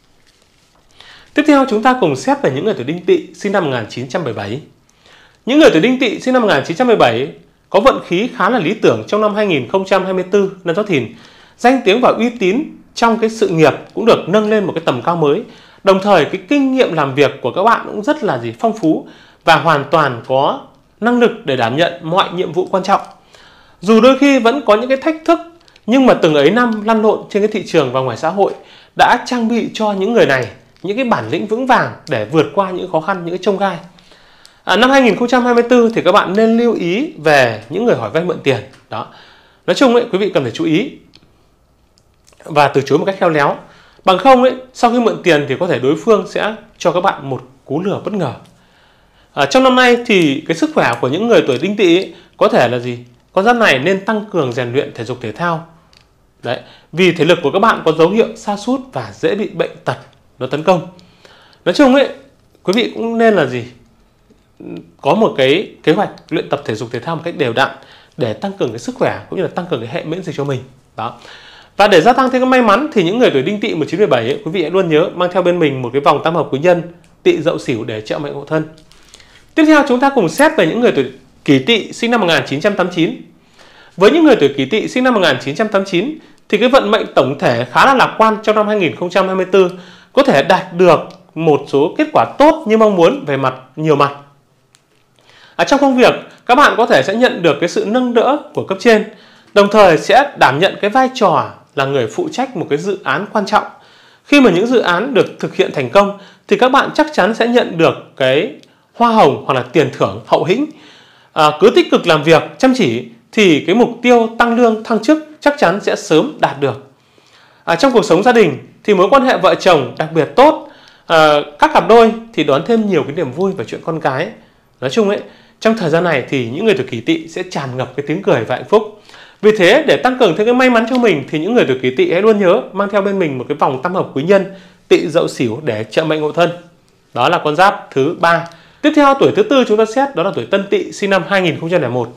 Tiếp theo chúng ta cùng xét về những người tuổi Đinh Tỵ sinh năm một nghìn chín trăm bảy mươi bảy. Những người tuổi Đinh Tỵ sinh năm một nghìn chín trăm bảy mươi bảy có vận khí khá là lý tưởng trong năm hai nghìn không trăm hai mươi tư năm Giáp Thìn. Danh tiếng và uy tín trong cái sự nghiệp cũng được nâng lên một cái tầm cao mới. Đồng thời cái kinh nghiệm làm việc của các bạn cũng rất là gì phong phú và hoàn toàn có năng lực để đảm nhận mọi nhiệm vụ quan trọng. Dù đôi khi vẫn có những cái thách thức, nhưng mà từng ấy năm lăn lộn trên cái thị trường và ngoài xã hội đã trang bị cho những người này những cái bản lĩnh vững vàng để vượt qua những khó khăn, những cái chông gai. À, năm hai nghìn không trăm hai mươi tư thì các bạn nên lưu ý về những người hỏi vay mượn tiền đó. Nói chung ấy, quý vị cần phải chú ý và từ chối một cách khéo léo. Bằng không ấy, sau khi mượn tiền thì có thể đối phương sẽ cho các bạn một cú lừa bất ngờ. À, trong năm nay thì cái sức khỏe của những người tuổi Đinh Tỵ ấy, có thể là gì? Con giáp này nên tăng cường rèn luyện thể dục thể thao. Đấy, vì thể lực của các bạn có dấu hiệu sa sút và dễ bị bệnh tật nó tấn công. Nói chung ấy, quý vị cũng nên là gì? Có một cái kế hoạch luyện tập thể dục thể thao một cách đều đặn để tăng cường cái sức khỏe cũng như là tăng cường cái hệ miễn dịch cho mình. Đó. Và để gia tăng thêm cái may mắn thì những người tuổi Đinh Tỵ một chín bảy bảy ấy, quý vị hãy luôn nhớ mang theo bên mình một cái vòng tam hợp quý nhân Tỵ Dậu Sửu để trợ mệnh ngộ thân. Tiếp theo chúng ta cùng xét về những người tuổi Kỷ Tỵ sinh năm một nghìn chín trăm tám mươi chín. Với những người tuổi Kỷ Tỵ sinh năm một nghìn chín trăm tám mươi chín thì cái vận mệnh tổng thể khá là lạc quan trong năm hai nghìn không trăm hai mươi tư, có thể đạt được một số kết quả tốt như mong muốn về mặt nhiều mặt. Ở trong công việc, các bạn có thể sẽ nhận được cái sự nâng đỡ của cấp trên, đồng thời sẽ đảm nhận cái vai trò là người phụ trách một cái dự án quan trọng. Khi mà những dự án được thực hiện thành công thì các bạn chắc chắn sẽ nhận được cái hoa hồng hoặc là tiền thưởng hậu hĩnh. À, cứ tích cực làm việc, chăm chỉ thì cái mục tiêu tăng lương, thăng chức chắc chắn sẽ sớm đạt được. À, trong cuộc sống gia đình thì mối quan hệ vợ chồng đặc biệt tốt. À, các cặp đôi thì đón thêm nhiều cái niềm vui về chuyện con cái. Nói chung ấy, trong thời gian này thì những người tuổi Kỷ Tỵ sẽ tràn ngập cái tiếng cười và hạnh phúc. Vì thế để tăng cường thêm cái may mắn cho mình thì những người tuổi Kỷ Tỵ hãy luôn nhớ mang theo bên mình một cái vòng tam hợp quý nhân Tỵ Dậu Sửu để trợ mệnh ngộ thân. Đó là con giáp thứ ba. Tiếp theo tuổi thứ tư chúng ta xét đó là tuổi Tân Tỵ sinh năm hai nghìn không trăm lẻ một.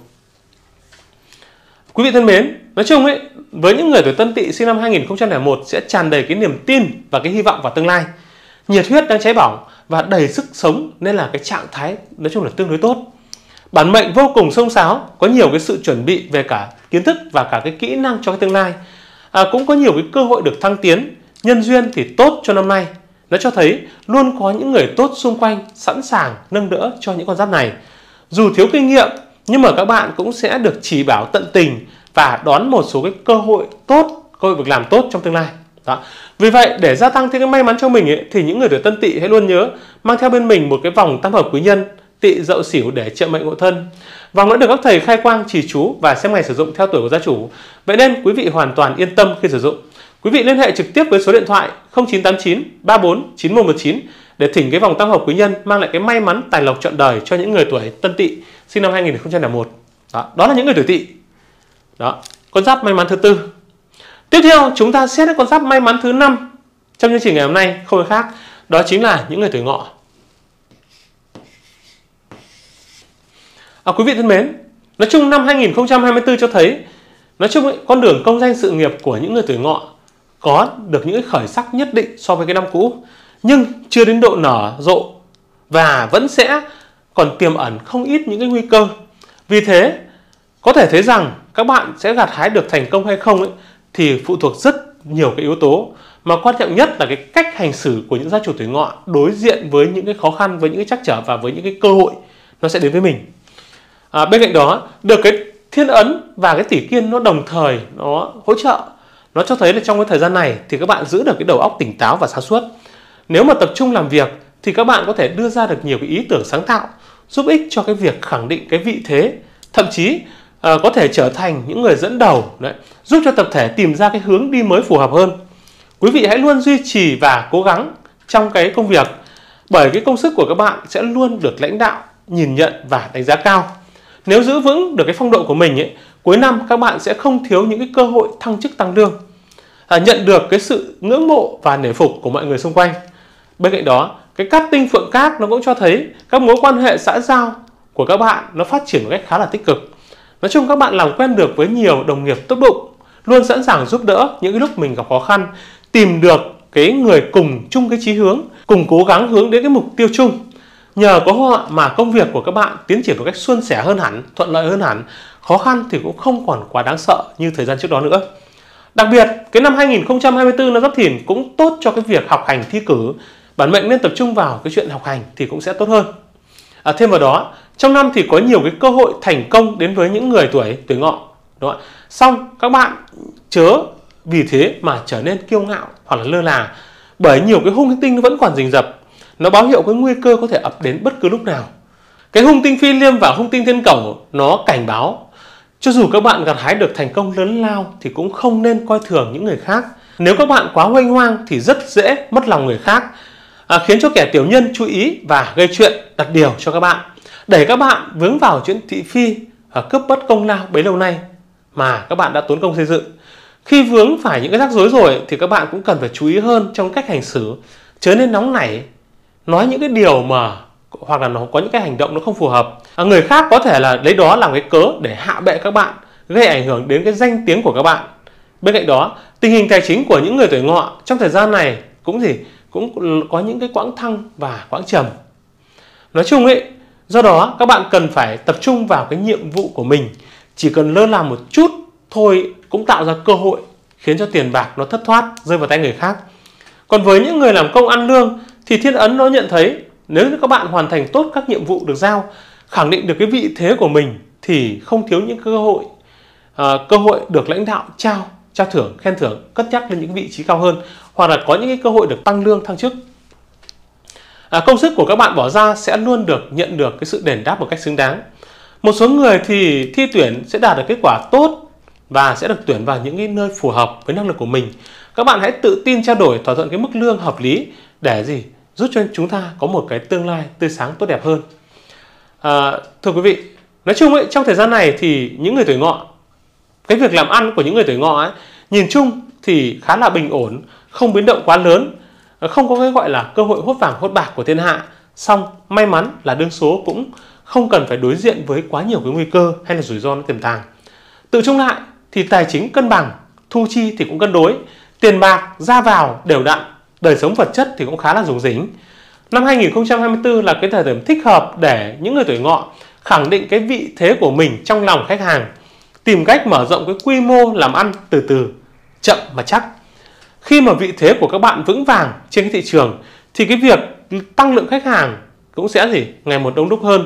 Quý vị thân mến, nói chung ấy, với những người tuổi Tân Tỵ sinh năm hai nghìn không trăm lẻ một sẽ tràn đầy cái niềm tin và cái hy vọng vào tương lai. Nhiệt huyết đang cháy bỏng và đầy sức sống nên là cái trạng thái nói chung là tương đối tốt. Bản mệnh vô cùng xông xáo, có nhiều cái sự chuẩn bị về cả kiến thức và cả cái kỹ năng cho cái tương lai. À, cũng có nhiều cái cơ hội được thăng tiến, nhân duyên thì tốt cho năm nay. Nó cho thấy luôn có những người tốt xung quanh sẵn sàng nâng đỡ cho những con giáp này. Dù thiếu kinh nghiệm nhưng mà các bạn cũng sẽ được chỉ bảo tận tình và đón một số cái cơ hội tốt, cơ hội việc làm tốt trong tương lai. Đó. Vì vậy để gia tăng thêm cái may mắn cho mình ấy, thì những người tuổi Tân Tỵ hãy luôn nhớ mang theo bên mình một cái vòng tam hợp quý nhân Tỵ Dậu Sửu để trợ mệnh hộ thân. Vòng đã được các thầy khai quang chỉ chú và xem ngày sử dụng theo tuổi của gia chủ. Vậy nên quý vị hoàn toàn yên tâm khi sử dụng. Quý vị liên hệ trực tiếp với số điện thoại không chín tám chín ba bốn chín một một chín để thỉnh cái vòng tam hợp quý nhân mang lại cái may mắn tài lộc trọn đời cho những người tuổi Tân Tỵ sinh năm hai nghìn không trăm lẻ một. Đó, đó là những người tuổi Tỵ. Đó, con giáp may mắn thứ tư. Tiếp theo chúng ta xét con giáp may mắn thứ năm trong chương trình ngày hôm nay không ai khác, đó chính là những người tuổi Ngọ. À, quý vị thân mến, nói chung năm hai nghìn không trăm hai mươi tư cho thấy nói chung ấy, con đường công danh sự nghiệp của những người tuổi Ngọ có được những khởi sắc nhất định so với cái năm cũ, nhưng chưa đến độ nở rộ và vẫn sẽ còn tiềm ẩn không ít những cái nguy cơ. Vì thế có thể thấy rằng các bạn sẽ gặt hái được thành công hay không ấy, thì phụ thuộc rất nhiều cái yếu tố, mà quan trọng nhất là cái cách hành xử của những gia chủ tuổi Ngọ đối diện với những cái khó khăn, với những cái trắc trở và với những cái cơ hội nó sẽ đến với mình. À, bên cạnh đó được cái thiên ấn và cái tỷ kiên nó đồng thời nó hỗ trợ, nó cho thấy là trong cái thời gian này thì các bạn giữ được cái đầu óc tỉnh táo và sáng suốt. Nếu mà tập trung làm việc thì các bạn có thể đưa ra được nhiều cái ý tưởng sáng tạo, giúp ích cho cái việc khẳng định cái vị thế, thậm chí à, có thể trở thành những người dẫn đầu đấy, giúp cho tập thể tìm ra cái hướng đi mới phù hợp hơn. Quý vị hãy luôn duy trì và cố gắng trong cái công việc, bởi cái công sức của các bạn sẽ luôn được lãnh đạo nhìn nhận và đánh giá cao. Nếu giữ vững được cái phong độ của mình ấy, cuối năm các bạn sẽ không thiếu những cái cơ hội thăng chức tăng lương, à, nhận được cái sự ngưỡng mộ và nể phục của mọi người xung quanh. Bên cạnh đó, cái cát tinh phượng cát nó cũng cho thấy các mối quan hệ xã giao của các bạn nó phát triển một cách khá là tích cực. Nói chung các bạn làm quen được với nhiều đồng nghiệp tốt bụng, luôn sẵn sàng giúp đỡ những cái lúc mình gặp khó khăn, tìm được cái người cùng chung cái chí hướng, cùng cố gắng hướng đến cái mục tiêu chung. Nhờ có họ mà công việc của các bạn tiến triển một cách suôn sẻ hơn hẳn, thuận lợi hơn hẳn, khó khăn thì cũng không còn quá đáng sợ như thời gian trước đó nữa. Đặc biệt, cái năm hai nghìn không trăm hai mươi tư nó Giáp Thìn cũng tốt cho cái việc học hành thi cử. Bản mệnh nên tập trung vào cái chuyện học hành thì cũng sẽ tốt hơn. À, thêm vào đó, trong năm thì có nhiều cái cơ hội thành công đến với những người tuổi tuổi Ngọ. Đúng không? Xong các bạn chớ vì thế mà trở nên kiêu ngạo hoặc là lơ là, bởi nhiều cái hung tinh nó vẫn còn rình rập, nó báo hiệu cái nguy cơ có thể ập đến bất cứ lúc nào. Cái hung tinh Phi Liêm và hung tinh Thiên Cẩu nó cảnh báo cho dù các bạn gặt hái được thành công lớn lao thì cũng không nên coi thường những người khác. Nếu các bạn quá huênh hoang thì rất dễ mất lòng người khác, à, khiến cho kẻ tiểu nhân chú ý và gây chuyện đặt điều cho các bạn, đẩy các bạn vướng vào chuyện thị phi và cướp mất công lao bấy lâu nay mà các bạn đã tốn công xây dựng. Khi vướng phải những cái rắc rối rồi thì các bạn cũng cần phải chú ý hơn trong cách hành xử, chớ nên nóng nảy nói những cái điều mà hoặc là nó có những cái hành động nó không phù hợp. À, người khác có thể là lấy đó làm cái cớ để hạ bệ các bạn, gây ảnh hưởng đến cái danh tiếng của các bạn. Bên cạnh đó, tình hình tài chính của những người tuổi Ngọ trong thời gian này cũng gì cũng có những cái quãng thăng và quãng trầm. Nói chung ấy, do đó các bạn cần phải tập trung vào cái nhiệm vụ của mình. Chỉ cần lơ là một chút thôi cũng tạo ra cơ hội khiến cho tiền bạc nó thất thoát rơi vào tay người khác. Còn với những người làm công ăn lương thì thiên ấn nó nhận thấy nếu như các bạn hoàn thành tốt các nhiệm vụ được giao, khẳng định được cái vị thế của mình thì không thiếu những cơ hội à, cơ hội được lãnh đạo trao trao thưởng, khen thưởng, cất nhắc lên những vị trí cao hơn, hoặc là có những cái cơ hội được tăng lương thăng chức. À, công sức của các bạn bỏ ra sẽ luôn được nhận được cái sự đền đáp một cách xứng đáng. Một số người thì thi tuyển sẽ đạt được kết quả tốt và sẽ được tuyển vào những cái nơi phù hợp với năng lực của mình. Các bạn hãy tự tin trao đổi thỏa thuận cái mức lương hợp lý để gì giúp cho chúng ta có một cái tương lai tươi sáng tốt đẹp hơn. À, thưa quý vị, nói chung ấy, trong thời gian này thì những người tuổi Ngọ, cái việc làm ăn của những người tuổi Ngọ ấy, nhìn chung thì khá là bình ổn, không biến động quá lớn, không có cái gọi là cơ hội hốt vàng hốt bạc của thiên hạ. Xong may mắn là đương số cũng không cần phải đối diện với quá nhiều cái nguy cơ hay là rủi ro nó tiềm tàng. Tự chung lại thì tài chính cân bằng, thu chi thì cũng cân đối, tiền bạc ra vào đều đặn, đời sống vật chất thì cũng khá là rủng rỉnh. Năm hai nghìn không trăm hai mươi tư là cái thời điểm thích hợp để những người tuổi Ngọ khẳng định cái vị thế của mình trong lòng khách hàng, tìm cách mở rộng cái quy mô làm ăn từ từ, chậm mà chắc. Khi mà vị thế của các bạn vững vàng trên cái thị trường thì cái việc tăng lượng khách hàng cũng sẽ gì ngày một đông đúc hơn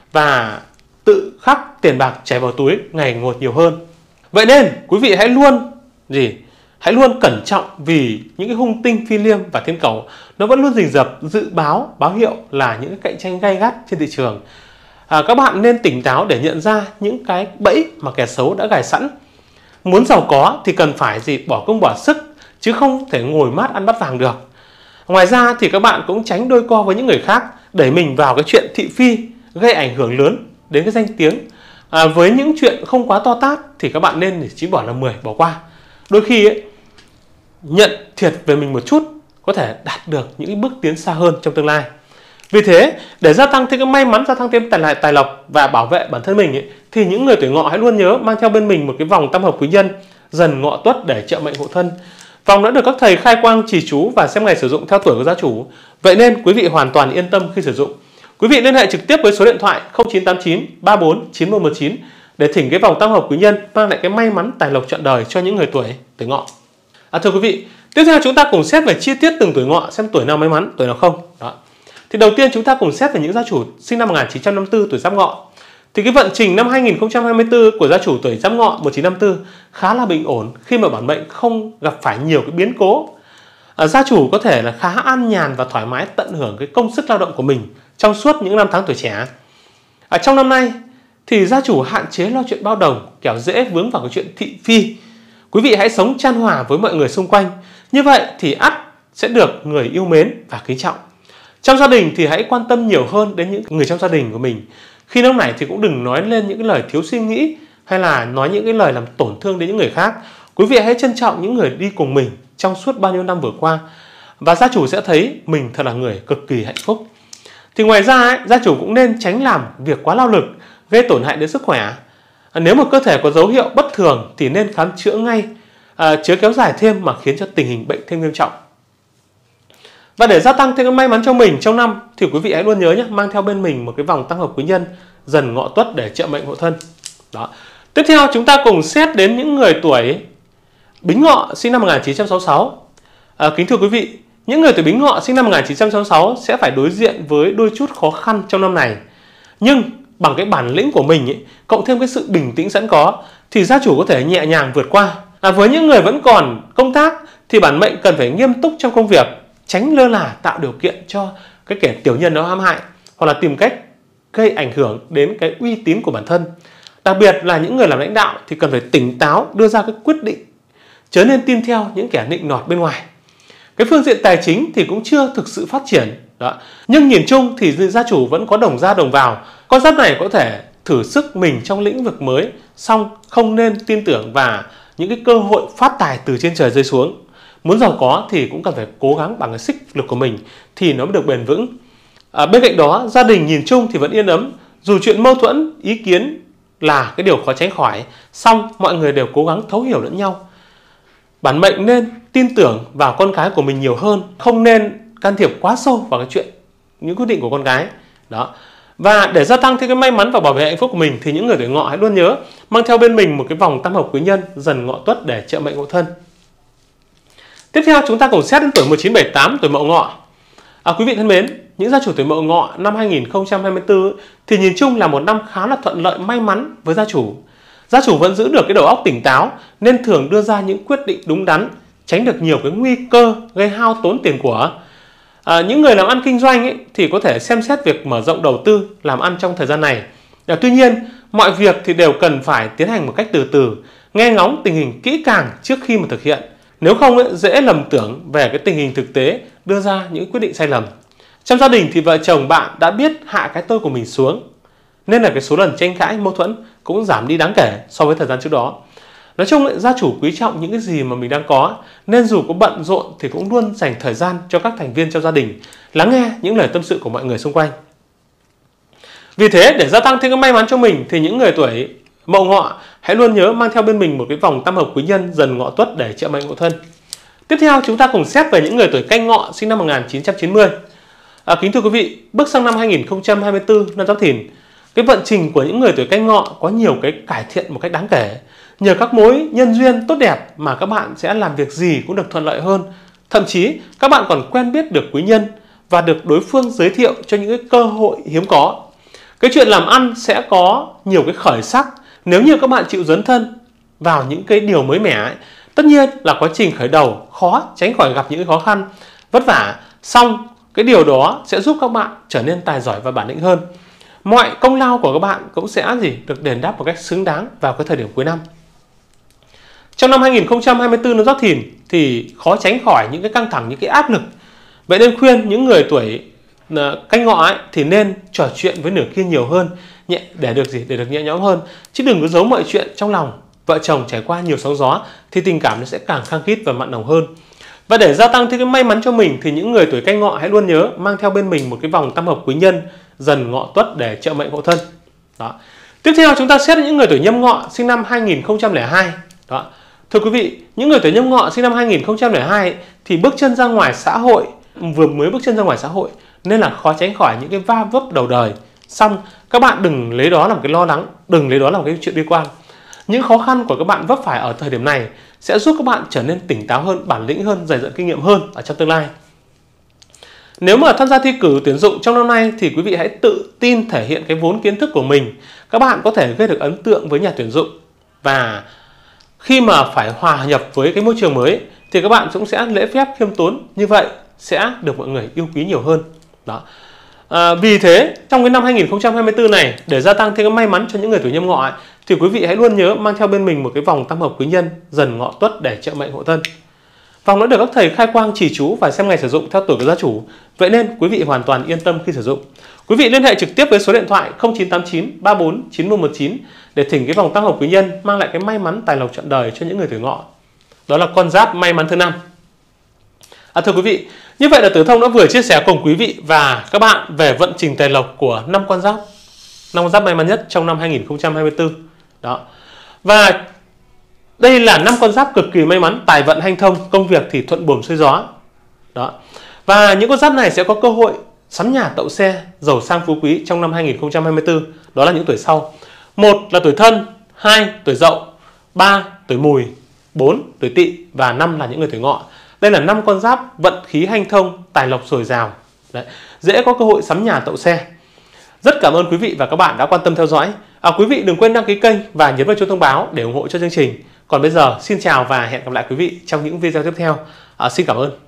và tự khắc tiền bạc chảy vào túi ngày một nhiều hơn. Vậy nên quý vị hãy luôn gì hãy luôn cẩn trọng, vì những cái hung tinh phi liêm và thiên cẩu nó vẫn luôn rình rập dự báo báo hiệu là những cái cạnh tranh gay gắt trên thị trường. À, các bạn nên tỉnh táo để nhận ra những cái bẫy mà kẻ xấu đã gài sẵn. Muốn giàu có thì cần phải gì bỏ công bỏ sức, chứ không thể ngồi mát ăn bát vàng được. Ngoài ra thì các bạn cũng tránh đôi co với những người khác, đẩy mình vào cái chuyện thị phi gây ảnh hưởng lớn đến cái danh tiếng. À, với những chuyện không quá to tát thì các bạn nên chỉ bỏ là mười, bỏ qua. Đôi khi ấy, nhận thiệt về mình một chút có thể đạt được những cái bước tiến xa hơn trong tương lai. Vì thế, để gia tăng thêm cái may mắn, gia tăng thêm tài lại tài lộc và bảo vệ bản thân mình ấy, thì những người tuổi Ngọ hãy luôn nhớ mang theo bên mình một cái vòng tam hợp quý nhân Dần Ngọ Tuất để trợ mệnh hộ thân. Vòng đã được các thầy khai quang chỉ chú và xem ngày sử dụng theo tuổi của gia chủ. Vậy nên quý vị hoàn toàn yên tâm khi sử dụng. Quý vị liên hệ trực tiếp với số điện thoại không chín tám chín ba bốn chín một một chín để thỉnh cái vòng tam hợp quý nhân mang lại cái may mắn tài lộc trọn đời cho những người tuổi tuổi Ngọ. À, thưa quý vị, tiếp theo chúng ta cùng xét về chi tiết từng tuổi Ngọ xem tuổi nào may mắn, tuổi nào không. Đó. Thì đầu tiên chúng ta cùng xét về những gia chủ sinh năm một nghìn chín trăm năm mươi tư tuổi Giáp Ngọ. Thì cái vận trình năm hai nghìn không trăm hai mươi tư của gia chủ tuổi Giáp Ngọ một nghìn chín trăm năm mươi tư khá là bình ổn khi mà bản mệnh không gặp phải nhiều cái biến cố. À, gia chủ có thể là khá an nhàn và thoải mái tận hưởng cái công sức lao động của mình trong suốt những năm tháng tuổi trẻ. À, trong năm nay thì gia chủ hạn chế lo chuyện bao đồng, kẻo dễ vướng vào cái chuyện thị phi. Quý vị hãy sống chan hòa với mọi người xung quanh, như vậy thì ắt sẽ được người yêu mến và kính trọng. Trong gia đình thì hãy quan tâm nhiều hơn đến những người trong gia đình của mình. Khi lúc này thì cũng đừng nói lên những cái lời thiếu suy nghĩ hay là nói những cái lời làm tổn thương đến những người khác. Quý vị hãy trân trọng những người đi cùng mình trong suốt bao nhiêu năm vừa qua, và gia chủ sẽ thấy mình thật là người cực kỳ hạnh phúc. Thì ngoài ra ấy, gia chủ cũng nên tránh làm việc quá lao lực gây tổn hại đến sức khỏe. À, nếu mà cơ thể có dấu hiệu bất thường thì nên khám chữa ngay, à, chớ kéo dài thêm mà khiến cho tình hình bệnh thêm nghiêm trọng. Và để gia tăng thêm cái may mắn cho mình trong năm thì quý vị hãy luôn nhớ nhé, mang theo bên mình một cái vòng tam hợp quý nhân Dần Ngọ Tuất để trợ mệnh hộ thân. Đó. Tiếp theo chúng ta cùng xét đến những người tuổi Bính Ngọ sinh năm một nghìn chín trăm sáu mươi sáu. À, kính thưa quý vị, những người tuổi Bính Ngọ sinh năm một nghìn chín trăm sáu mươi sáu sẽ phải đối diện với đôi chút khó khăn trong năm này. Nhưng bằng cái bản lĩnh của mình ấy, cộng thêm cái sự bình tĩnh sẵn có thì gia chủ có thể nhẹ nhàng vượt qua. À, với những người vẫn còn công tác thì bản mệnh cần phải nghiêm túc trong công việc, tránh lơ là tạo điều kiện cho cái kẻ tiểu nhân nó hãm hại hoặc là tìm cách gây ảnh hưởng đến cái uy tín của bản thân. Đặc biệt là những người làm lãnh đạo thì cần phải tỉnh táo đưa ra cái quyết định, chớ nên tin theo những kẻ nịnh nọt bên ngoài. Cái phương diện tài chính thì cũng chưa thực sự phát triển. Đó. Nhưng nhìn chung thì gia chủ vẫn có đồng ra đồng vào. Con giáp này có thể thử sức mình trong lĩnh vực mới, song không nên tin tưởng vào những cái cơ hội phát tài từ trên trời rơi xuống. Muốn giàu có thì cũng cần phải cố gắng bằng cái xích lực của mình thì nó mới được bền vững. À, bên cạnh đó, gia đình nhìn chung thì vẫn yên ấm, dù chuyện mâu thuẫn ý kiến là cái điều khó tránh khỏi, song mọi người đều cố gắng thấu hiểu lẫn nhau. Bản mệnh nên tin tưởng vào con cái của mình nhiều hơn, không nên can thiệp quá sâu vào cái chuyện những quyết định của con cái. Đó. Và để gia tăng thêm cái may mắn và bảo vệ hạnh phúc của mình thì những người tuổi Ngọ hãy luôn nhớ mang theo bên mình một cái vòng tam hợp quý nhân Dần Ngọ Tuất để trợ mệnh hộ thân. Tiếp theo chúng ta cùng xét đến tuổi một nghìn chín trăm bảy mươi tám, tuổi Mậu Ngọ. À, quý vị thân mến, những gia chủ tuổi Mậu Ngọ năm hai nghìn không trăm hai mươi tư thì nhìn chung là một năm khá là thuận lợi may mắn với gia chủ. Gia chủ vẫn giữ được cái đầu óc tỉnh táo nên thường đưa ra những quyết định đúng đắn, tránh được nhiều cái nguy cơ gây hao tốn tiền của. À, những người làm ăn kinh doanh ấy, thì có thể xem xét việc mở rộng đầu tư làm ăn trong thời gian này. À, tuy nhiên, mọi việc thì đều cần phải tiến hành một cách từ từ, nghe ngóng tình hình kỹ càng trước khi mà thực hiện. Nếu không ấy, dễ lầm tưởng về cái tình hình thực tế, đưa ra những quyết định sai lầm. Trong gia đình thì vợ chồng bạn đã biết hạ cái tôi của mình xuống, nên là cái số lần tranh cãi mâu thuẫn cũng giảm đi đáng kể so với thời gian trước đó. Nói chung ấy, gia chủ quý trọng những cái gì mà mình đang có, nên dù có bận rộn thì cũng luôn dành thời gian cho các thành viên trong gia đình, lắng nghe những lời tâm sự của mọi người xung quanh. Vì thế để gia tăng thêm cái may mắn cho mình thì những người tuổi Mậu Ngọ hãy luôn nhớ mang theo bên mình một cái vòng tam hợp quý nhân Dần Ngọ Tuất để trợ mệnh hộ thân. Tiếp theo chúng ta cùng xét về những người tuổi Canh Ngọ sinh năm một nghìn chín trăm chín mươi. À, kính thưa quý vị, bước sang năm hai nghìn không trăm hai mươi tư, năm Giáp Thìn, cái vận trình của những người tuổi Canh Ngọ có nhiều cái cải thiện một cách đáng kể. Nhờ các mối nhân duyên tốt đẹp mà các bạn sẽ làm việc gì cũng được thuận lợi hơn. Thậm chí các bạn còn quen biết được quý nhân và được đối phương giới thiệu cho những cái cơ hội hiếm có. Cái chuyện làm ăn sẽ có nhiều cái khởi sắc nếu như các bạn chịu dấn thân vào những cái điều mới mẻ ấy. Tất nhiên là quá trình khởi đầu khó tránh khỏi gặp những cái khó khăn, vất vả, song cái điều đó sẽ giúp các bạn trở nên tài giỏi và bản lĩnh hơn. Mọi công lao của các bạn cũng sẽ gì được đền đáp một cách xứng đáng vào cái thời điểm cuối năm. Trong năm hai nghìn không trăm hai mươi tư nó Giáp Thìn thì khó tránh khỏi những cái căng thẳng, những cái áp lực. Vậy nên khuyên những người tuổi Canh Ngọ ấy thì nên trò chuyện với nửa kia nhiều hơn, nhẹ để được gì để được nhẹ nhõm hơn, chứ đừng có giấu mọi chuyện trong lòng. Vợ chồng trải qua nhiều sóng gió thì tình cảm nó sẽ càng khăng khít và mặn nồng hơn. Và để gia tăng thêm cái may mắn cho mình thì những người tuổi Canh Ngọ hãy luôn nhớ mang theo bên mình một cái vòng tam hợp quý nhân Dần Ngọ Tuất để trợ mệnh hộ thân. Đó. Tiếp theo chúng ta xét những người tuổi Nhâm Ngọ sinh năm hai nghìn không trăm lẻ hai. Đó. Thưa quý vị, những người tuổi Nhâm Ngọ sinh năm hai nghìn không trăm lẻ hai thì bước chân ra ngoài xã hội, vừa mới bước chân ra ngoài xã hội nên là khó tránh khỏi những cái va vấp đầu đời. Xong các bạn đừng lấy đó làm cái lo lắng, đừng lấy đó làm cái chuyện bi quan. Những khó khăn của các bạn vấp phải ở thời điểm này sẽ giúp các bạn trở nên tỉnh táo hơn, bản lĩnh hơn, dày dặn kinh nghiệm hơn ở trong tương lai. Nếu mà tham gia thi cử tuyển dụng trong năm nay thì quý vị hãy tự tin thể hiện cái vốn kiến thức của mình. Các bạn có thể gây được ấn tượng với nhà tuyển dụng, và khi mà phải hòa nhập với cái môi trường mới thì các bạn cũng sẽ lễ phép khiêm tốn, như vậy sẽ được mọi người yêu quý nhiều hơn. Đó. À, vì thế trong cái năm hai nghìn không trăm hai mươi tư này, để gia tăng thêm cái may mắn cho những người tuổi Nhâm Ngọ ấy, thì quý vị hãy luôn nhớ mang theo bên mình một cái vòng tam hợp quý nhân Dần Ngọ Tuất để trợ mệnh hộ thân. Vòng đã được các thầy khai quang chỉ chú và xem ngày sử dụng theo tuổi của gia chủ, vậy nên quý vị hoàn toàn yên tâm khi sử dụng. Quý vị liên hệ trực tiếp với số điện thoại không chín tám chín ba bốn chín một một chín để thỉnh cái vòng tam hợp quý nhân mang lại cái may mắn tài lộc trọn đời cho những người tuổi Ngọ. Đó là con giáp may mắn thứ năm. À, thưa quý vị, như vậy là Tử Thông đã vừa chia sẻ cùng quý vị và các bạn về vận trình tài lộc của năm con giáp, năm con giáp may mắn nhất trong năm hai nghìn không trăm hai mươi tư. Đó. Và đây là năm con giáp cực kỳ may mắn, tài vận hanh thông, công việc thì thuận buồm xuôi gió. Đó. Và những con giáp này sẽ có cơ hội sắm nhà tậu xe, giàu sang phú quý trong năm hai nghìn không trăm hai mươi tư. Đó là những tuổi sau. Một là tuổi Thân, hai tuổi Dậu, ba tuổi Mùi, bốn tuổi Tỵ và năm là những người tuổi Ngọ. Đây là năm con giáp vận khí hanh thông, tài lộc dồi dào. Đấy. Dễ có cơ hội sắm nhà tậu xe. Rất cảm ơn quý vị và các bạn đã quan tâm theo dõi. À, quý vị đừng quên đăng ký kênh và nhấn vào chuông thông báo để ủng hộ cho chương trình. Còn bây giờ xin chào và hẹn gặp lại quý vị trong những video tiếp theo. À, xin cảm ơn.